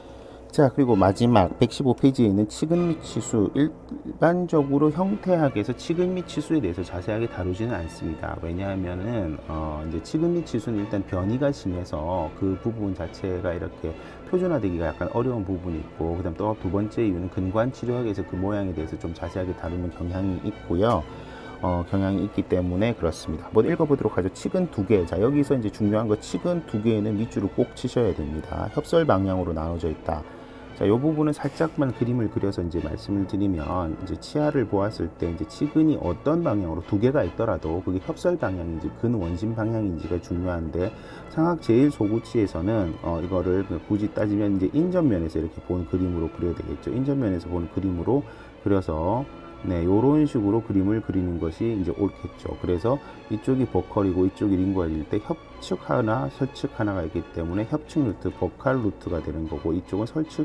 S1: 자, 그리고 마지막 백십오 페이지에 있는 치근 및 치수. 일반적으로 형태학에서 치근 및 치수에 대해서 자세하게 다루지는 않습니다. 왜냐하면은 어 이제 치근 및 치수는 일단 변이가 심해서 그 부분 자체가 이렇게 표준화되기가 약간 어려운 부분이 있고, 그다음 또 두 번째 이유는 근관 치료학에서 그 모양에 대해서 좀 자세하게 다루는 경향이 있고요. 어, 경향이 있기 때문에 그렇습니다. 한번 읽어보도록 하죠. 치근 두 개. 자, 여기서 이제 중요한 거, 치근 두 개에는 밑줄을 꼭 치셔야 됩니다. 협설 방향으로 나눠져 있다. 자, 이 부분은 살짝만 그림을 그려서 이제 말씀을 드리면, 이제 치아를 보았을 때 이제 치근이 어떤 방향으로 두 개가 있더라도 그게 협설 방향인지 근원심 방향인지가 중요한데, 상악 제일 소구치에서는 어, 이거를 굳이 따지면 이제 인전면에서 이렇게 본 그림으로 그려야 되겠죠. 인전면에서 본 그림으로 그려서 네, 요런 식으로 그림을 그리는 것이 이제 옳겠죠. 그래서 이쪽이 버컬이고 이쪽이 링구알일 때 협측 하나, 설측 하나가 있기 때문에 협측 루트, 버칼 루트가 되는 거고, 이쪽은 설측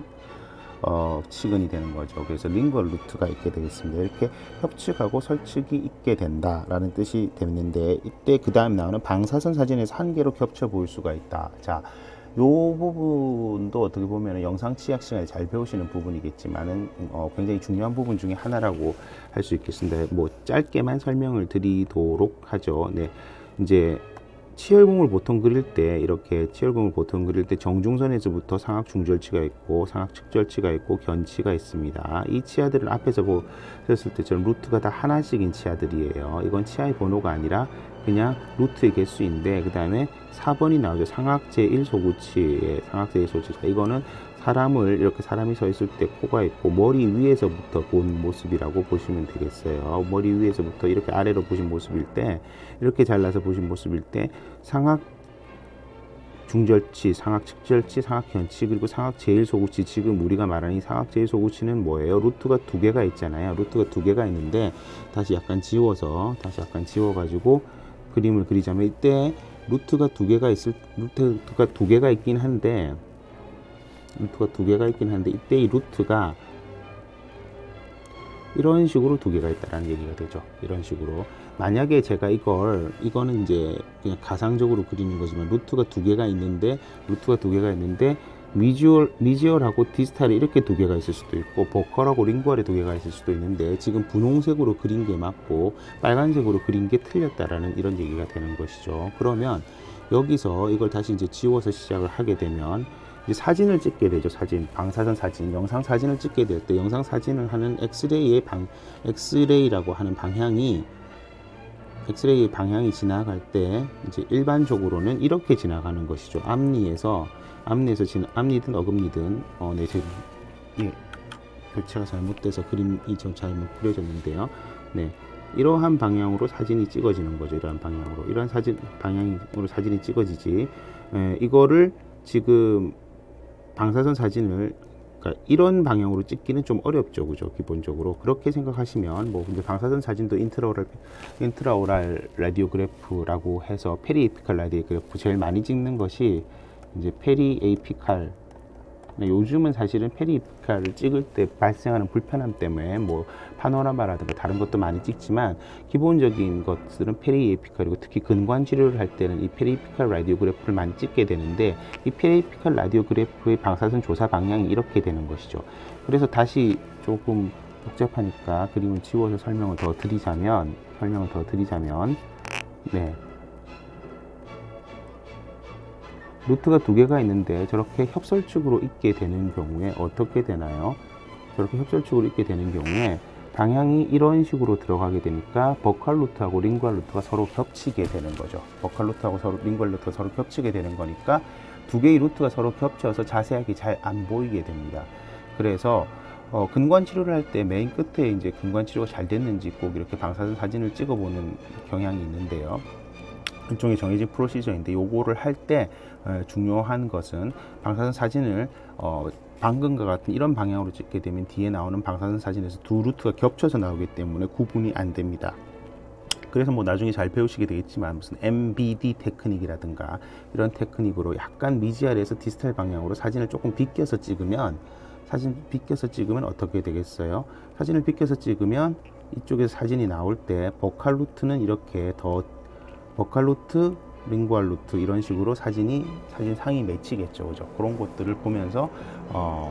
S1: 어, 치근이 되는 거죠. 그래서 링구얼 루트가 있게 되겠습니다. 이렇게 협측하고 설측이 있게 된다라는 뜻이 되는데, 이때 그 다음 나오는 방사선 사진에서 한 개로 겹쳐 보일 수가 있다. 자, 요 부분도 어떻게 보면 영상 치약 시간에 잘 배우시는 부분이겠지만은 어, 굉장히 중요한 부분 중에 하나라고 할 수 있겠습니다. 뭐 짧게만 설명을 드리도록 하죠. 네, 이제 치열궁을 보통 그릴 때, 이렇게 치열궁을 보통 그릴 때 정중선에서부터 상악 중절치가 있고 상악 측절치가 있고 견치가 있습니다. 이 치아들은 앞에서 보셨을 때처럼 루트가 다 하나씩인 치아들이에요. 이건 치아의 번호가 아니라 그냥 루트의 개수인데, 그 다음에 사 번이 나오죠. 상악 제일 소구치의 상악 제일 소구치. 이거는 사람을, 이렇게 사람이 서 있을 때 코가 있고 머리 위에서부터 본 모습이라고 보시면 되겠어요. 머리 위에서부터 이렇게 아래로 보신 모습일 때, 이렇게 잘라서 보신 모습일 때 상악 중절치, 상악 측절치, 상악 견치, 그리고 상악 제일 소구치. 지금 우리가 말하는 이 상악 제일 소구치는 뭐예요? 루트가 두 개가 있잖아요. 루트가 두 개가 있는데, 다시 약간 지워서 다시 약간 지워 가지고 그림을 그리자면, 이때 루트가 두 개가 있을 루트가 두 개가 있긴 한데 루트가 두 개가 있긴 한데 이때 이 루트가 이런 식으로 두 개가 있다라는 얘기가 되죠. 이런 식으로. 만약에 제가 이걸 이거는 이제 그냥 가상적으로 그리는 거지만, 루트가 두 개가 있는데 루트가 두 개가 있는데 미지얼, 미지얼하고 디스탈이 이렇게 두 개가 있을 수도 있고, 버컬하고 링구알에 두 개가 있을 수도 있는데, 지금 분홍색으로 그린 게 맞고 빨간색으로 그린 게 틀렸다라는 이런 얘기가 되는 것이죠. 그러면 여기서 이걸 다시 이제 지워서 시작을 하게 되면, 이제 사진을 찍게 되죠. 사진, 방사선 사진, 영상 사진을 찍게 될 때, 영상 사진을 하는 엑스레이의 방, 엑스레이라고 하는 방향이 엑스레이 방향이 지나갈 때 이제 일반적으로는 이렇게 지나가는 것이죠. 앞니에서 앞니에서 지나, 앞니든 어금니든 어, 네, 지금 예, 교체가 잘못돼서 그림이 좀 잘못 그려졌는데요. 네, 이러한 방향으로 사진이 찍어지는 거죠. 이러한 방향으로, 이러한 사진 방향으로 사진이 찍어지지. 에, 이거를 지금 방사선 사진을 그러니까 이런 방향으로 찍기는 좀 어렵죠, 그죠? 기본적으로 그렇게 생각하시면, 뭐 근데 방사선 사진도 인트라오랄 인트라오랄 라디오그래프라고 해서 페리에피칼 라디오그래프 제일 많이 찍는 것이 이제 페리에피칼. 요즘은 사실은 페리에피칼을 찍을 때 발생하는 불편함 때문에 뭐 파노라마라든가 다른 것도 많이 찍지만, 기본적인 것들은 페리에피칼이고, 특히 근관 치료를 할 때는 이 페리에피칼 라디오그래프를 많이 찍게 되는데, 이 페리에피칼 라디오그래프의 방사선 조사 방향이 이렇게 되는 것이죠. 그래서 다시 조금 복잡하니까 그림을 지워서 설명을 더 드리자면 설명을 더 드리자면 네. 루트가 두 개가 있는데 저렇게 협설축으로 있게 되는 경우에 어떻게 되나요? 저렇게 협설축으로 있게 되는 경우에 방향이 이런 식으로 들어가게 되니까 버칼 루트하고 링구알 루트가 서로 겹치게 되는 거죠. 버칼 루트하고 서로 링구알 루트가 서로 겹치게 되는 거니까 두 개의 루트가 서로 겹쳐서 자세하게 잘 안 보이게 됩니다. 그래서 어, 근관 치료를 할 때 맨 끝에 이제 근관 치료가 잘 됐는지 꼭 이렇게 방사선 사진을 찍어보는 경향이 있는데요. 일종의 정해진 프로시저인데, 요거를 할 때 중요한 것은 방사선 사진을 어, 방금과 같은 이런 방향으로 찍게 되면 뒤에 나오는 방사선 사진에서 두 루트가 겹쳐서 나오기 때문에 구분이 안 됩니다. 그래서 뭐 나중에 잘 배우시게 되겠지만, 무슨 엠비디 테크닉이라든가 이런 테크닉으로 약간 미지알에서 디스탈 방향으로 사진을 조금 비껴서 찍으면 사진 비껴서 찍으면 어떻게 되겠어요? 사진을 비껴서 찍으면 이쪽에서 사진이 나올 때 보컬 루트는 이렇게 더 보컬 루트, 링구얼 루트 이런 식으로 사진이 사진 상이 맺히겠죠. 그죠? 그런 것들을 보면서 어,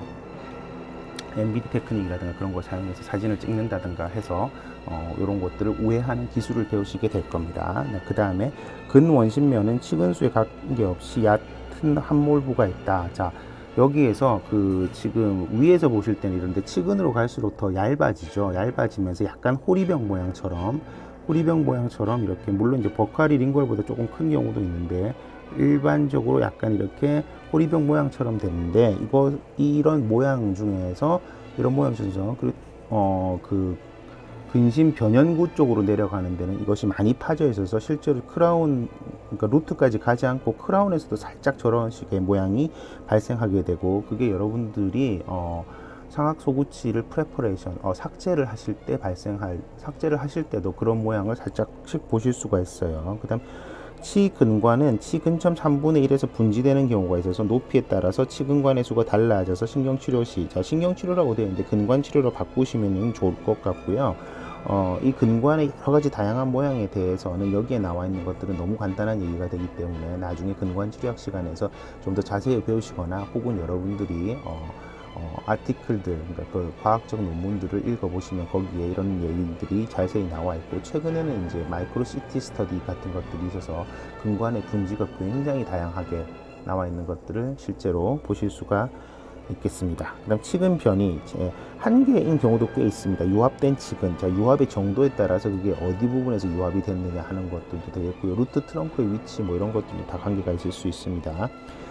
S1: 엠비디 테크닉이라든가 그런 걸 사용해서 사진을 찍는다든가 해서 어, 이런 것들을 우회하는 기술을 배우시게 될 겁니다. 네, 그 다음에 근원심면은 치근수에 관계없이 얕은 함몰부가 있다. 자, 여기에서 그 지금 위에서 보실 때는 이런데 치근으로 갈수록 더 얇아지죠. 얇아지면서 약간 호리병 모양처럼 호리병 모양처럼 이렇게, 물론 이제 버칼이 링구얼보다 조금 큰 경우도 있는데 일반적으로 약간 이렇게 호리병 모양처럼 되는데, 이거 이런 모양 중에서 이런 모양 중에서 그 어 그 근심 변연구 쪽으로 내려가는 데는 이것이 많이 파져 있어서 실제로 크라운, 그러니까 루트까지 가지 않고 크라운에서도 살짝 저런 식의 모양이 발생하게 되고, 그게 여러분들이 어 상악 소구치를 프레퍼레이션 어, 삭제를 하실 때 발생할 삭제를 하실 때도 그런 모양을 살짝씩 보실 수가 있어요. 그다음 치근관은 치근점 삼분의 일에서 분지되는 경우가 있어서 높이에 따라서 치근관의 수가 달라져서 신경치료 시, 자, 신경치료라고 되어 있는데 근관치료로 바꾸시면 좋을 것 같고요. 어, 이 근관의 여러 가지 다양한 모양에 대해서는 여기에 나와 있는 것들은 너무 간단한 얘기가 되기 때문에 나중에 근관치료학 시간에서 좀 더 자세히 배우시거나 혹은 여러분들이 어, 어, 아티클들, 그러니까 그 과학적 논문들을 읽어보시면 거기에 이런 얘기들이 자세히 나와 있고, 최근에는 이제 마이크로 시티 스터디 같은 것들이 있어서 근관의 분지가 굉장히 다양하게 나와 있는 것들을 실제로 보실 수가 있겠습니다. 그다음 치근 변이 한 개인 경우도 꽤 있습니다. 유합된 치근, 자, 유합의 정도에 따라서 그게 어디 부분에서 유합이 됐느냐 하는 것들도 되겠고요. 루트 트렁크의 위치 뭐 이런 것들도 다 관계가 있을 수 있습니다.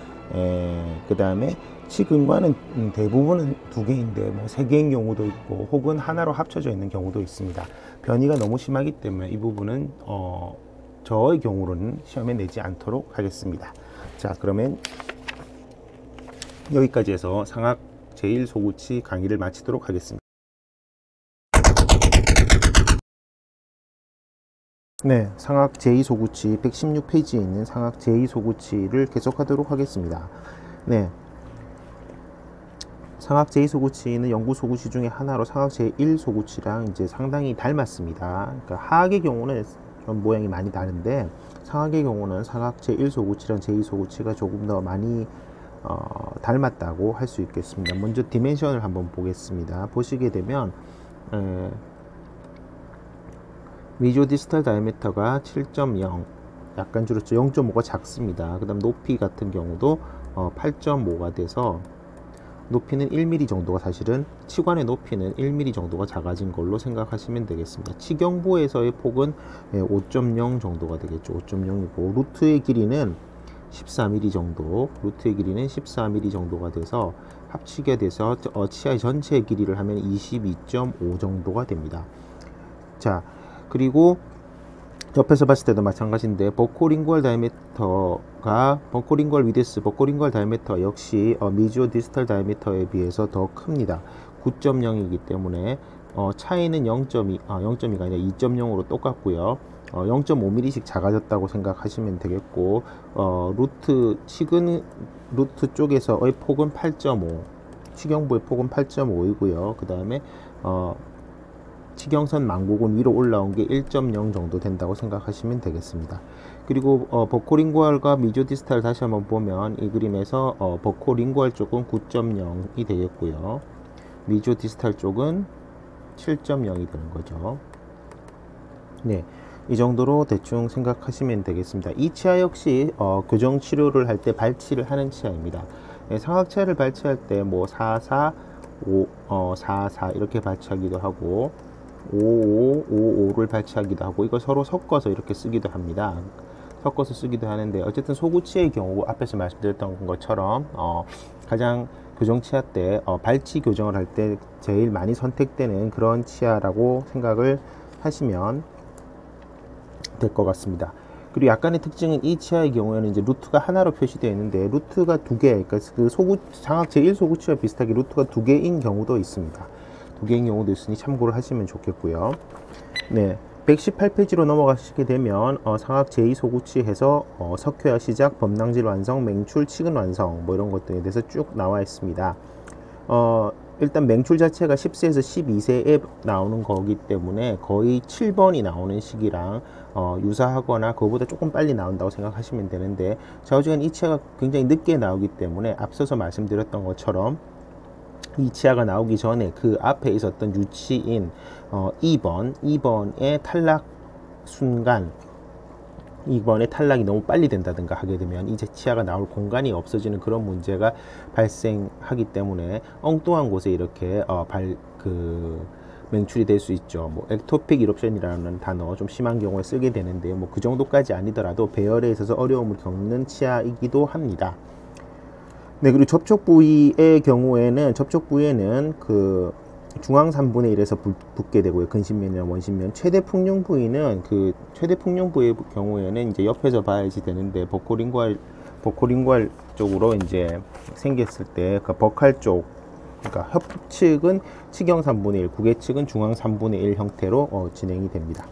S1: 그 다음에 치근관은 대부분은 두 개인데 뭐 세 개인 경우도 있고 혹은 하나로 합쳐져 있는 경우도 있습니다. 변이가 너무 심하기 때문에 이 부분은 어, 저의 경우로는 시험에 내지 않도록 하겠습니다. 자, 그러면 여기까지 해서 상악 제일 소구치 강의를 마치도록 하겠습니다. 네, 상악 제이 소구치 백십육 페이지에 있는 상악 제이 소구치를 계속하도록 하겠습니다. 네, 상악 제이 소구치는 영구 소구치 중에 하나로 상악 제일 소구치랑 이제 상당히 닮았습니다. 그러니까 하악의 경우는 좀 모양이 많이 다른데 상악의 경우는 상악 제일 소구치랑 제이 소구치가 조금 더 많이 어, 닮았다고 할 수 있겠습니다. 먼저 디멘션을 한번 보겠습니다. 보시게 되면 에, 미조 디스탈 다이아미터가 칠 점 영, 약간 줄었죠. 영 점 오가 작습니다. 그 다음 높이 같은 경우도 어, 팔 점 오가 돼서 높이는 일 밀리미터 정도가, 사실은 치관의 높이는 일 밀리미터 정도가 작아진 걸로 생각하시면 되겠습니다. 치경부에서의 폭은 오 점 영 정도가 되겠죠. 오 점 영이고 루트의 길이는 십사 밀리미터 정도, 루트의 길이는 십사 밀리미터 정도가 돼서 합치게 돼서 어, 치아의 전체 길이를 하면 이십이 점 오 정도가 됩니다. 자, 그리고 옆에서 봤을 때도 마찬가지인데 버코링구얼 다이아미터가 버코링구얼 위드스, 버코링구얼 다이아미터 역시 어, 미지오 디스탈 다이아미터에 비해서 더 큽니다. 구 점 영이기 때문에 어, 차이는 영 점 이, 아, 영 점 이가 아니라 이 점 영으로 똑같고요. 어, 영 점 오 밀리미터씩 작아졌다고 생각하시면 되겠고, 어, 루트 치근 루트 쪽에서의 폭은 팔 점 오, 치경부의 폭은 팔 점 오이고요. 그 다음에 어, 치경선 망곡은 위로 올라온 게 일 점 영 정도 된다고 생각하시면 되겠습니다. 그리고 어, 버코링구얼과 미조디스탈 다시 한번 보면 이 그림에서 어, 버코링구얼 쪽은 구 점 영이 되겠고요. 미조디스탈 쪽은 칠 점 영이 되는 거죠. 네, 이 정도로 대충 생각하시면 되겠습니다. 이 치아 역시 어, 교정 치료를 할 때 발치를 하는 치아입니다. 네, 상악치아를 발치할 때 뭐 사, 사, 오, 어, 사, 사 이렇게 발치하기도 하고 오, 오, 오, 오를 발치하기도 하고, 이거 서로 섞어서 이렇게 쓰기도 합니다. 섞어서 쓰기도 하는데 어쨌든 소구치의 경우 앞에서 말씀드렸던 것처럼 어, 가장 교정치아 때 어, 발치 교정을 할 때 제일 많이 선택되는 그런 치아라고 생각을 하시면 될 것 같습니다. 그리고 약간의 특징은 이 치아의 경우에는 이제 루트가 하나로 표시되어 있는데 루트가 두 개, 그러니까 그 소구 상악 제일 소구치와 비슷하게 루트가 두 개인 경우도 있습니다. 두 개인 경우도 있으니 참고를 하시면 좋겠고요. 네, 백십팔 페이지로 넘어가시게 되면 어, 상악 제이 소구치에서 어, 석회화 시작, 범낭질 완성, 맹출, 치근 완성 뭐 이런 것들에 대해서 쭉 나와 있습니다. 어, 일단 맹출 자체가 십 세에서 십이 세에 나오는 거기 때문에 거의 칠 번이 나오는 시기랑 어, 유사하거나 그거보다 조금 빨리 나온다고 생각하시면 되는데, 좌우지간 이 치아가 굉장히 늦게 나오기 때문에 앞서서 말씀드렸던 것처럼 이 치아가 나오기 전에 그 앞에 있었던 유치인 어, 이 번, 이 번의 탈락 순간, 이번에 탈락이 너무 빨리 된다든가 하게 되면 이제 치아가 나올 공간이 없어지는 그런 문제가 발생하기 때문에 엉뚱한 곳에 이렇게 어, 발, 그 맹출이 될 수 있죠. 뭐 엑토픽 이럽션이라는 단어 좀 심한 경우에 쓰게 되는데요. 뭐 그 정도까지 아니더라도 배열에 있어서 어려움을 겪는 치아이기도 합니다. 네, 그리고 접촉 부위의 경우에는 접촉 부위에는 그 중앙 삼분의 일에서 붙게 되고요. 근심면이나 원심면. 최대 풍용 부위는 그 최대 풍용 부위의 경우에는 이제 옆에서 봐야지 되는데, 버코링구알 버코링구알 쪽으로 이제 생겼을 때 그 버칼 쪽, 그러니까 협측은 치경 삼분의 일, 구개측은 중앙 삼분의 일 형태로 어, 진행이 됩니다.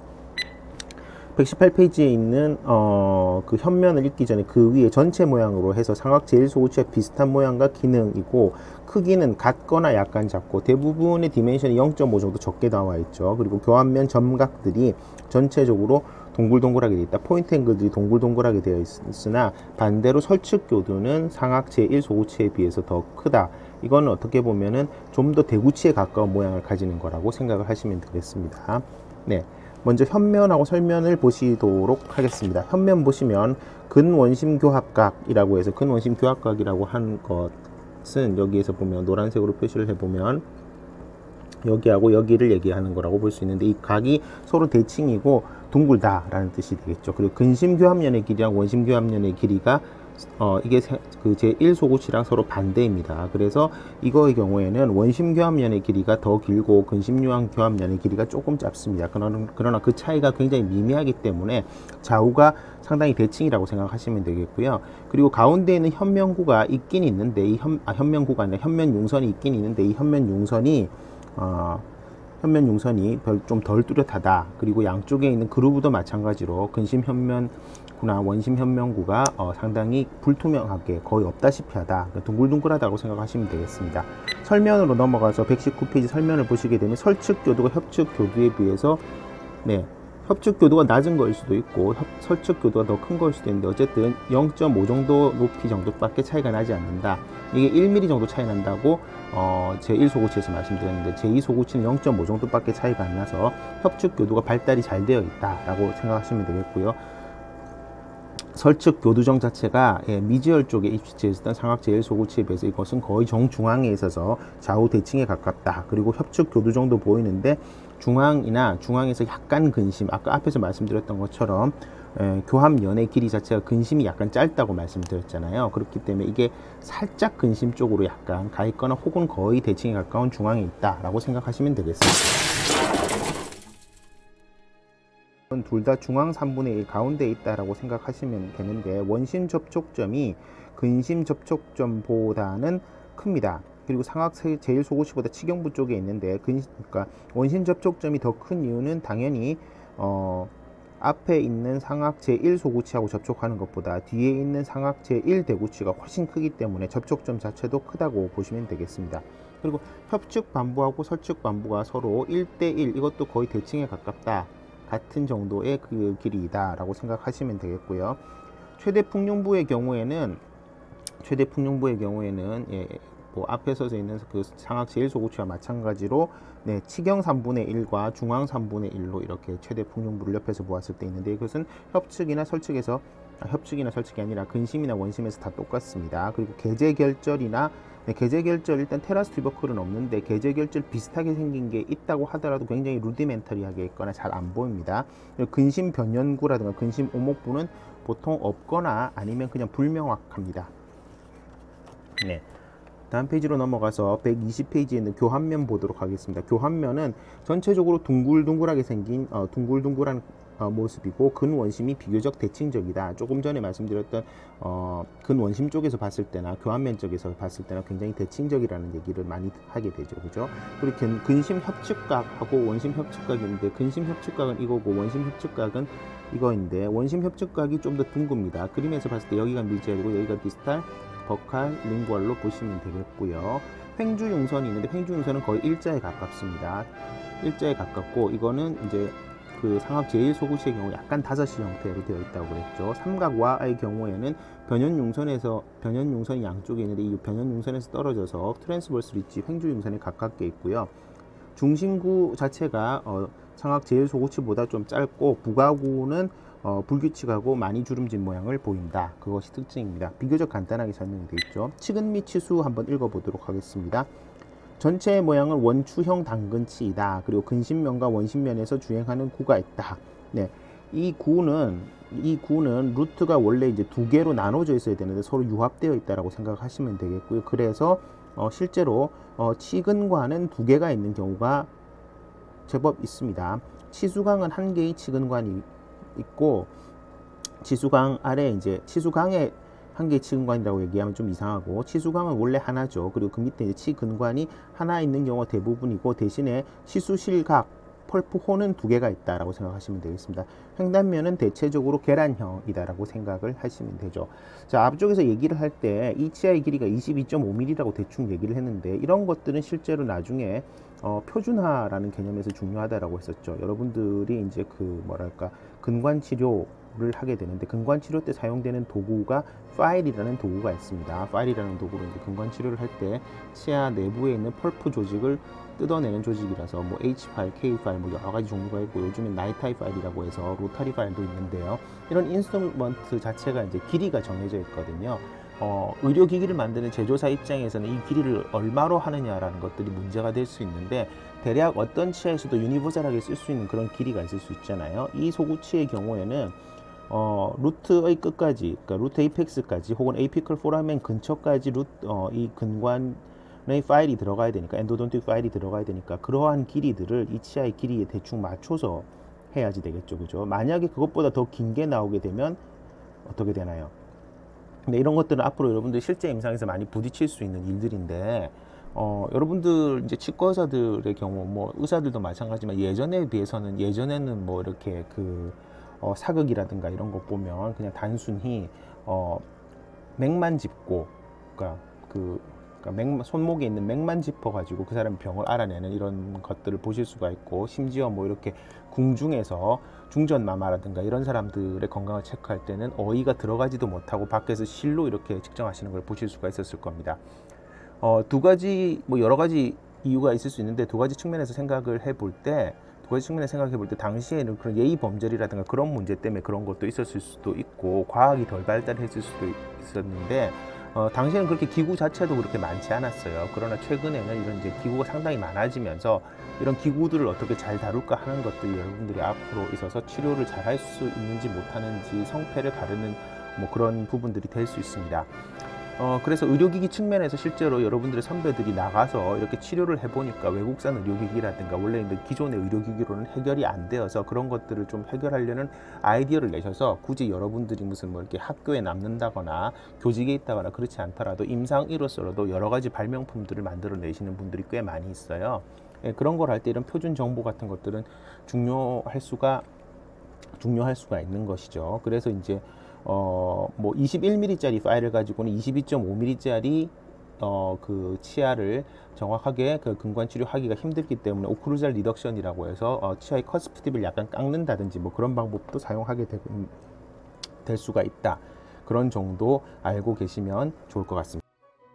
S1: 백십팔 페이지에 있는 어, 그 현면을 읽기 전에 그 위에 전체 모양으로 해서 상악 제일 소구치와 비슷한 모양과 기능이고, 크기는 같거나 약간 작고 대부분의 디멘션이 영 점 오 정도 적게 나와 있죠. 그리고 교환면 점각들이 전체적으로 동글동글하게 되어 있다. 포인트 앵글들이 동글동글하게 되어 있으나 반대로 설측 교두는 상악 제일 소구치에 비해서 더 크다. 이거는 어떻게 보면은 좀 더 대구치에 가까운 모양을 가지는 거라고 생각을 하시면 되겠습니다. 네. 먼저 현면하고 설면을 보시도록 하겠습니다. 현면 보시면 근원심교합각이라고 해서, 근원심교합각이라고 한 것은 여기에서 보면 노란색으로 표시를 해보면 여기하고 여기를 얘기하는 거라고 볼 수 있는데, 이 각이 서로 대칭이고 둥글다 라는 뜻이 되겠죠. 그리고 근심교합면의 길이랑 원심교합면의 길이가 어, 이게 그 제일 소구치랑 서로 반대입니다. 그래서 이거의 경우에는 원심교합면의 길이가 더 길고 근심교합면의 길이가 조금 짧습니다. 그러나, 그러나 그 차이가 굉장히 미미하기 때문에 좌우가 상당히 대칭이라고 생각하시면 되겠고요. 그리고 가운데에 있는 현면구가 있긴 있는데, 이 현, 아, 현면구가 아니라 현면융선이 있긴 있는데, 이 현면융선이 어, 현면융선이 좀 덜 뚜렷하다. 그리고 양쪽에 있는 그루브도 마찬가지로 근심현면구나 원심현면구가 어, 상당히 불투명하게 거의 없다시피 하다. 둥글둥글하다고 생각하시면 되겠습니다. 설면으로 넘어가서 백십구 페이지 설면을 보시게 되면 설측교두가 협측교두에 비해서 네, 협측교두가 낮은 거일 수도 있고 설측교두가 더 큰 거일 수도 있는데, 어쨌든 영 점 오 정도 높이 정도밖에 차이가 나지 않는다. 이게 일 밀리미터 정도 차이 난다고 어, 제일 소구치에서 말씀드렸는데, 제이 소구치는 영 점 오 정도밖에 차이가 안 나서 협측교두가 발달이 잘 되어 있다라고 생각하시면 되겠고요. 설측 교두정 자체가 예, 미지혈 쪽에 입시되어 있었던 상악 제일 소구치에 비해서 이것은 거의 정중앙에 있어서 좌우 대칭에 가깝다. 그리고 협측 교두정도 보이는데 중앙이나 중앙에서 약간 근심, 아까 앞에서 말씀드렸던 것처럼 에, 교합면의 길이 자체가 근심이 약간 짧다고 말씀드렸잖아요. 그렇기 때문에 이게 살짝 근심 쪽으로 약간 가 있거나 혹은 거의 대칭에 가까운 중앙에 있다라고 생각하시면 되겠습니다. 둘 다 중앙 삼분의 일 가운데에 있다라고 생각하시면 되는데, 원심 접촉점이 근심 접촉점보다는 큽니다. 그리고 상악 제일 소구치보다 치경부 쪽에 있는데, 근, 그러니까 원심 접촉점이 더 큰 이유는 당연히 어, 앞에 있는 상악 제일 소구치하고 접촉하는 것보다 뒤에 있는 상악 제일 대구치가 훨씬 크기 때문에 접촉점 자체도 크다고 보시면 되겠습니다. 그리고 협측 반부하고 설측 반부가 서로 일 대 일, 이것도 거의 대칭에 가깝다. 같은 정도의 그 길이다 라고 생각하시면 되겠고요. 최대 풍룡부의 경우에는 최대 풍룡부의 경우에는 예, 뭐 앞에 서져 있는 그 상악 제일 소구치와 마찬가지로 네, 치경 삼분의 일과 중앙 삼분의 일로 이렇게 최대 풍룡부를 옆에서 보았을 때 있는데, 이것은 협측이나 설측에서 아, 협측이나 설측이 아니라 근심이나 원심에서 다 똑같습니다. 그리고 계제결절이나 네, 계제결절, 일단 테라스 튜버클은 없는데 계제결절 비슷하게 생긴 게 있다고 하더라도 굉장히 루디멘터리하게 있거나 잘 안 보입니다. 근심 변연구라든가 근심 오목부는 보통 없거나 아니면 그냥 불명확합니다. 네. 다음 페이지로 넘어가서 백이십 페이지에 있는 교합면 보도록 하겠습니다. 교합면은 전체적으로 둥글둥글하게 생긴 어, 둥글둥글한 어, 모습이고, 근원심이 비교적 대칭적이다. 조금 전에 말씀드렸던 어, 근원심 쪽에서 봤을 때나 교합면 쪽에서 봤을 때나 굉장히 대칭적이라는 얘기를 많이 하게 되죠. 그죠? 그리고 근, 근심 협측각하고 원심 협측각인데, 근심 협측각은 이거고 원심 협측각은 이거인데, 원심 협측각이 좀 더 둥급니다. 그림에서 봤을 때 여기가 미지혈이고 여기가 디스탈, 버칼, 링구얼로 보시면 되겠고요. 횡주융선이 있는데 횡주융선은 거의 일자에 가깝습니다. 일자에 가깝고 이거는 이제 그 상악 제일 소구치의 경우 약간 다섯시 형태로 되어 있다고 그랬죠. 삼각와의 경우에는 변연융선에서 변연융선이 양쪽에 있는데 이 변연융선에서 떨어져서 트랜스버스 리지 횡주융선에 가깝게 있고요. 중심구 자체가 어, 상악 제일 소구치보다 좀 짧고 부가구는 어, 불규칙하고 많이 주름진 모양을 보인다. 그것이 특징입니다. 비교적 간단하게 설명이 되어 있죠. 치근 및 치수 한번 읽어보도록 하겠습니다. 전체의 모양은 원추형 당근치이다. 그리고 근심면과 원심면에서 주행하는 구가 있다. 네, 이 구는 이 구는 루트가 원래 이제 두 개로 나눠져 있어야 되는데 서로 융합되어 있다라고 생각하시면 되겠고요. 그래서 어, 실제로 어, 치근관은 두 개가 있는 경우가 제법 있습니다. 치수강은 한 개의 치근관이 있고 치수강 아래 이제 치수강에 한 개의 치근관이라고 얘기하면 좀 이상하고 치수강은 원래 하나죠. 그리고 그 밑에 이제 치근관이 하나 있는 경우가 대부분이고 대신에 치수실각 펄프호는 두 개가 있다라고 생각하시면 되겠습니다. 횡단면은 대체적으로 계란형이다라고 생각을 하시면 되죠. 자, 앞쪽에서 얘기를 할 때 이 치아의 길이가 이십이 점 오 밀리미터라고 대충 얘기를 했는데 이런 것들은 실제로 나중에 어, 표준화라는 개념에서 중요하다라고 했었죠. 여러분들이 이제 그 뭐랄까 근관 치료를 하게 되는데 근관 치료 때 사용되는 도구가 파일이라는 도구가 있습니다. 파일이라는 도구로 이제 근관 치료를 할 때 치아 내부에 있는 펄프 조직을 뜯어내는 조직이라서 뭐 H 파일, K 파일 뭐 여러 가지 종류가 있고 요즘엔 나이타이 파일이라고 해서 로타리 파일도 있는데요. 이런 인스트루먼트 자체가 이제 길이가 정해져 있거든요. 어, 의료기기를 만드는 제조사 입장에서는 이 길이를 얼마로 하느냐라는 것들이 문제가 될 수 있는데 대략 어떤 치아에서도 유니버설하게 쓸 수 있는 그런 길이가 있을 수 있잖아요. 이 소구치의 경우에는 어, 루트의 끝까지, 그러니까 루트 에이펙스까지 혹은 에이피컬 포라멘 근처까지 루트, 어, 이 근관의 파일이 들어가야 되니까 엔도돈틱 파일이 들어가야 되니까 그러한 길이들을 이 치아의 길이에 대충 맞춰서 해야지 되겠죠, 그죠? 만약에 그것보다 더 긴 게 나오게 되면 어떻게 되나요? 근데 이런 것들은 앞으로 여러분들 실제 임상에서 많이 부딪힐 수 있는 일들인데 어, 여러분들 이제 치과 의사들의 경우 뭐 의사들도 마찬가지지만 예전에 비해서는 예전에는 뭐 이렇게 그 어, 사극이라든가 이런 거 보면 그냥 단순히 어, 맥만 짚고 그러니까 그 그러니까 맥, 손목에 있는 맥만 짚어 가지고 그 사람의 병을 알아내는 이런 것들을 보실 수가 있고 심지어 뭐 이렇게 궁중에서 중전마마라든가 이런 사람들의 건강을 체크할 때는 어이가 들어가지도 못하고 밖에서 실로 이렇게 측정하시는 걸 보실 수가 있었을 겁니다. 어, 두 가지 뭐 여러 가지 이유가 있을 수 있는데 두 가지 측면에서 생각을 해볼 때 두 가지 측면에서 생각해 볼 때 당시에는 그런 예의 범절이라든가 그런 문제 때문에 그런 것도 있었을 수도 있고 과학이 덜 발달했을 수도 있었는데 어, 당시에는 그렇게 기구 자체도 그렇게 많지 않았어요. 그러나 최근에는 이런 이제 기구가 상당히 많아지면서 이런 기구들을 어떻게 잘 다룰까 하는 것들이 여러분들이 앞으로 있어서 치료를 잘 할 수 있는지 못하는지 성패를 가르는 뭐 그런 부분들이 될 수 있습니다. 어, 그래서 의료기기 측면에서 실제로 여러분들의 선배들이 나가서 이렇게 치료를 해보니까 외국산 의료기기라든가 원래 있는 기존의 의료기기로는 해결이 안 되어서 그런 것들을 좀 해결하려는 아이디어를 내셔서 굳이 여러분들이 무슨 뭐 이렇게 학교에 남는다거나 교직에 있다거나 그렇지 않더라도 임상의로서라도 여러 가지 발명품들을 만들어 내시는 분들이 꽤 많이 있어요. 예, 그런 걸 할 때 이런 표준 정보 같은 것들은 중요할 수가 중요할 수가 있는 것이죠. 그래서 이제 어, 뭐 이십일 밀리미터짜리 파일을 가지고는 이십이 점 오 밀리미터짜리 어, 그 치아를 정확하게 그 근관 치료하기가 힘들기 때문에 오클루잘 리덕션이라고 해서 어, 치아의 커스프 팁을 약간 깎는다든지 뭐 그런 방법도 사용하게 되, 될 수가 있다. 그런 정도 알고 계시면 좋을 것 같습니다.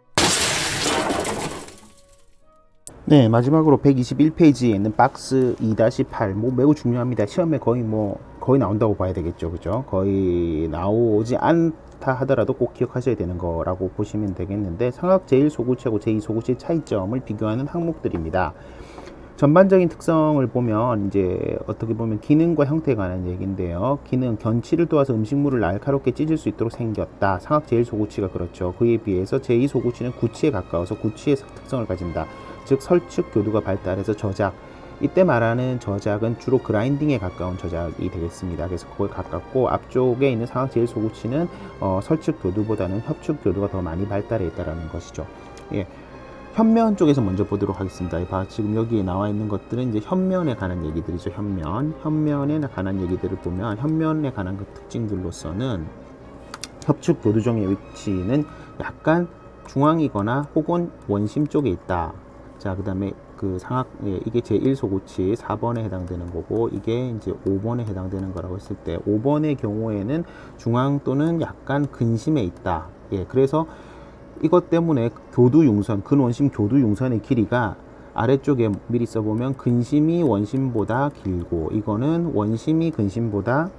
S1: 네, 마지막으로 백이십일 페이지에 있는 박스 이 팔 뭐 매우 중요합니다. 시험에 거의 뭐 거의 나온다고 봐야 되겠죠, 그죠? 거의 나오지 않다 하더라도 꼭 기억하셔야 되는 거라고 보시면 되겠는데 상악 제일 소구치하고 제이 소구치의 차이점을 비교하는 항목들입니다. 전반적인 특성을 보면 이제 어떻게 보면 기능과 형태에 관한 얘기인데요. 기능, 견치를 도와서 음식물을 날카롭게 찢을 수 있도록 생겼다. 상악 제일 소구치가 그렇죠. 그에 비해서 제이 소구치는 구치에 가까워서 구치의 특성을 가진다. 즉 설축 교두가 발달해서 저작, 이때 말하는 저작은 주로 그라인딩에 가까운 저작이 되겠습니다. 그래서 그거에 가깝고 앞쪽에 있는 상악 제일 소구치는 어, 설축 교두보다는 협축 교두가 더 많이 발달해 있다는 것이죠. 예. 현면 쪽에서 먼저 보도록 하겠습니다. 지금 여기에 나와 있는 것들은 이제 현면에 관한 얘기들이죠. 현면, 현면에 관한 얘기들을 보면 현면에 관한 그 특징들로서는 협축 교두종의 위치는 약간 중앙이거나 혹은 원심 쪽에 있다. 자, 그 다음에 그 상악, 예, 이게 제일 소구치 사 번에 해당되는 거고, 이게 이제 오 번에 해당되는 거라고 했을 때, 오 번의 경우에는 중앙 또는 약간 근심에 있다. 예, 그래서 이것 때문에 교두융선, 근원심 교두융선의 길이가 아래쪽에 미리 써보면 근심이 원심보다 길고, 이거는 원심이 근심보다,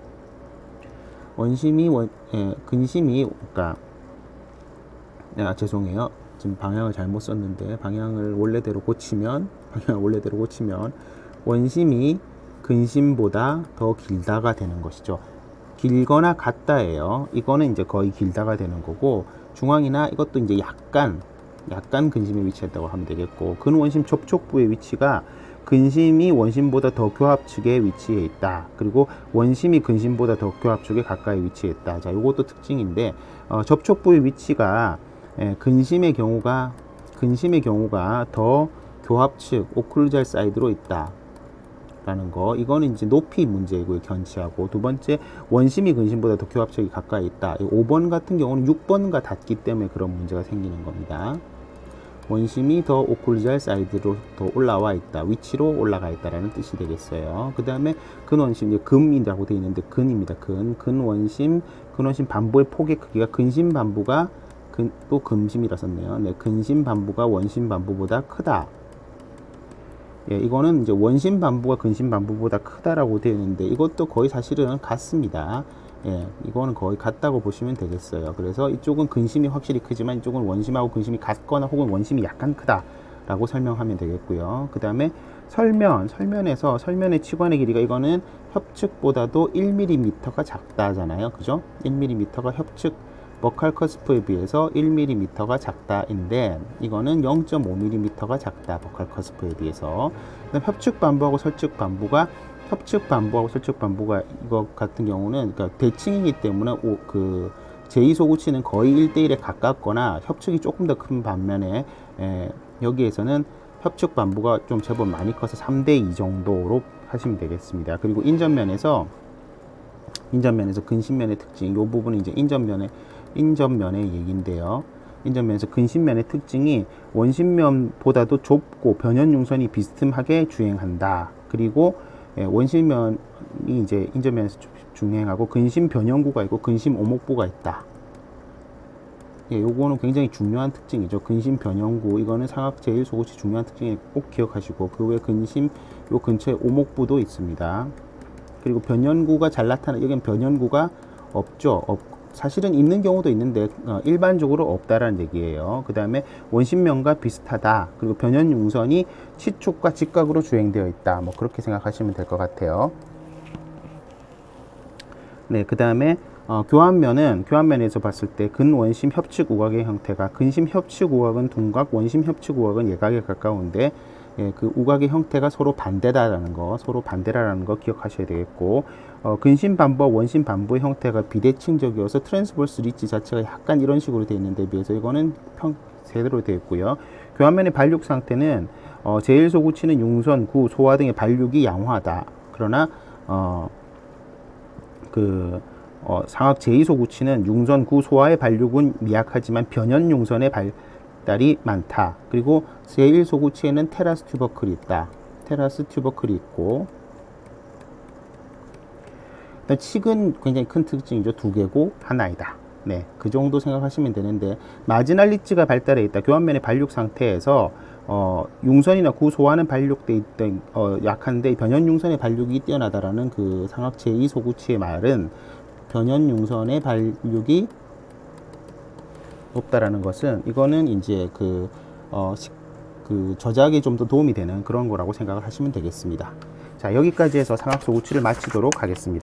S1: 원심이 원, 예, 근심이, 그러니까, 아, 죄송해요. 지금 방향을 잘못 썼는데, 방향을 원래대로 고치면, 방향을 원래대로 고치면, 원심이 근심보다 더 길다가 되는 것이죠. 길거나 같다예요. 이거는 이제 거의 길다가 되는 거고, 중앙이나 이것도 이제 약간, 약간 근심에 위치했다고 하면 되겠고, 근원심 접촉부의 위치가 근심이 원심보다 더 교합축에 위치해 있다. 그리고 원심이 근심보다 더 교합축에 가까이 위치해 있다. 자, 요것도 특징인데, 어, 접촉부의 위치가 예, 근심의 경우가 근심의 경우가 더 교합측 오클루잘 사이드로 있다 라는 거. 이거는 이제 높이 문제이고요, 견치하고. 두 번째, 원심이 근심보다 더 교합측이 가까이 있다. 오 번 같은 경우는 육 번과 닿기 때문에 그런 문제가 생기는 겁니다. 원심이 더 오클루잘 사이드로 더 올라와 있다, 위치로 올라가 있다라는 뜻이 되겠어요. 그 다음에 근원심, 이제 금이라고 되어 있는데 근입니다. 근 근원심 근원심 반부의 폭의 크기가 근심 반부가 근, 또 금심이라 썼네요. 네, 근심 반부가 원심 반부보다 크다. 예, 이거는 이제 원심 반부가 근심 반부보다 크다라고 되어 있는데, 이것도 거의 사실은 같습니다. 예, 이거는 거의 같다고 보시면 되겠어요. 그래서 이쪽은 근심이 확실히 크지만 이쪽은 원심하고 근심이 같거나 혹은 원심이 약간 크다라고 설명하면 되겠고요. 그 다음에 설면, 설면에서 설면의 치관의 길이가, 이거는 협측보다도 일 밀리미터가 작다잖아요. 그죠? 일 밀리미터가 협측 버칼 커스프에 비해서 일 밀리미터가 작다인데, 이거는 영 점 오 밀리미터가 작다, 버칼 커스프에 비해서. 그다음 협축 반부하고 설축 반부가, 협축 반부하고 설축 반부가 이거 같은 경우는 그러니까 대칭이기 때문에 오, 그 제이 소구치는 거의 일 대 일에 가깝거나 협축이 조금 더 큰 반면에, 에, 여기에서는 협축 반부가 좀 제법 많이 커서 삼 대 이 정도로 하시면 되겠습니다. 그리고 인전면에서 인전면에서 근심면의 특징, 이 부분은 이제 인전면의 인전면의 얘기인데요. 인전면에서 근심면의 특징이 원심면보다도 좁고 변연융선이 비스듬하게 주행한다. 그리고 예, 원심면이 이제 인전면에서 주행하고 근심 변연구가 있고 근심 오목부가 있다. 예, 요거는 굉장히 중요한 특징이죠. 근심 변연구, 이거는 상악 제일 소구치 중요한 특징이 꼭 기억하시고, 그 외 근심 요 근처에 오목부도 있습니다. 그리고 변연구가 잘 나타나, 여기는 변연구가 없죠. 없, 사실은 있는 경우도 있는데 어, 일반적으로 없다라는 얘기예요. 그 다음에 원심면과 비슷하다. 그리고 변연융선이 치축과 직각으로 주행되어 있다. 뭐 그렇게 생각하시면 될 것 같아요. 네, 그 다음에 어, 교환면은 교환면에서 봤을 때 근원심 협측 우각의 형태가, 근심 협측 우각은 둔각, 원심 협측 우각은 예각에 가까운데, 예, 그 우각의 형태가 서로 반대다라는 거, 서로 반대라는 거 기억하셔야 되겠고, 어, 근심 반부와 원심 반부의 형태가 비대칭적이어서 트랜스버스 리치 자체가 약간 이런 식으로 되어 있는 데 비해서 이거는 평 제대로 되어 있고요. 교환면의 발육 상태는 어, 제일 소구치는 융선, 구, 소화 등의 발육이 양호하다. 그러나 어, 그 어, 상악 제이 소구치는 융선, 구, 소화의 발육은 미약하지만 변연 융선의 발 달이 많다. 그리고 제일 소구치에는 테라스 튜버클이 있다. 테라스 튜버클이 있고, 칙은 굉장히 큰 특징이죠. 두 개고 하나이다. 네, 그 정도 생각하시면 되는데, 마지널 리치가 발달해 있다. 교환면의 발육 상태에서 어, 융선이나 구, 소화는 발육돼 있던 어, 약한데 변연 융선의 발육이 뛰어나다라는 그 상악 제이 소구치의 말은, 변연 융선의 발육이 높다라는 것은, 이거는 이제 그, 어, 그 저작에 좀 더 도움이 되는 그런 거라고 생각을 하시면 되겠습니다. 자, 여기까지 해서 상악 소구치를 마치도록 하겠습니다.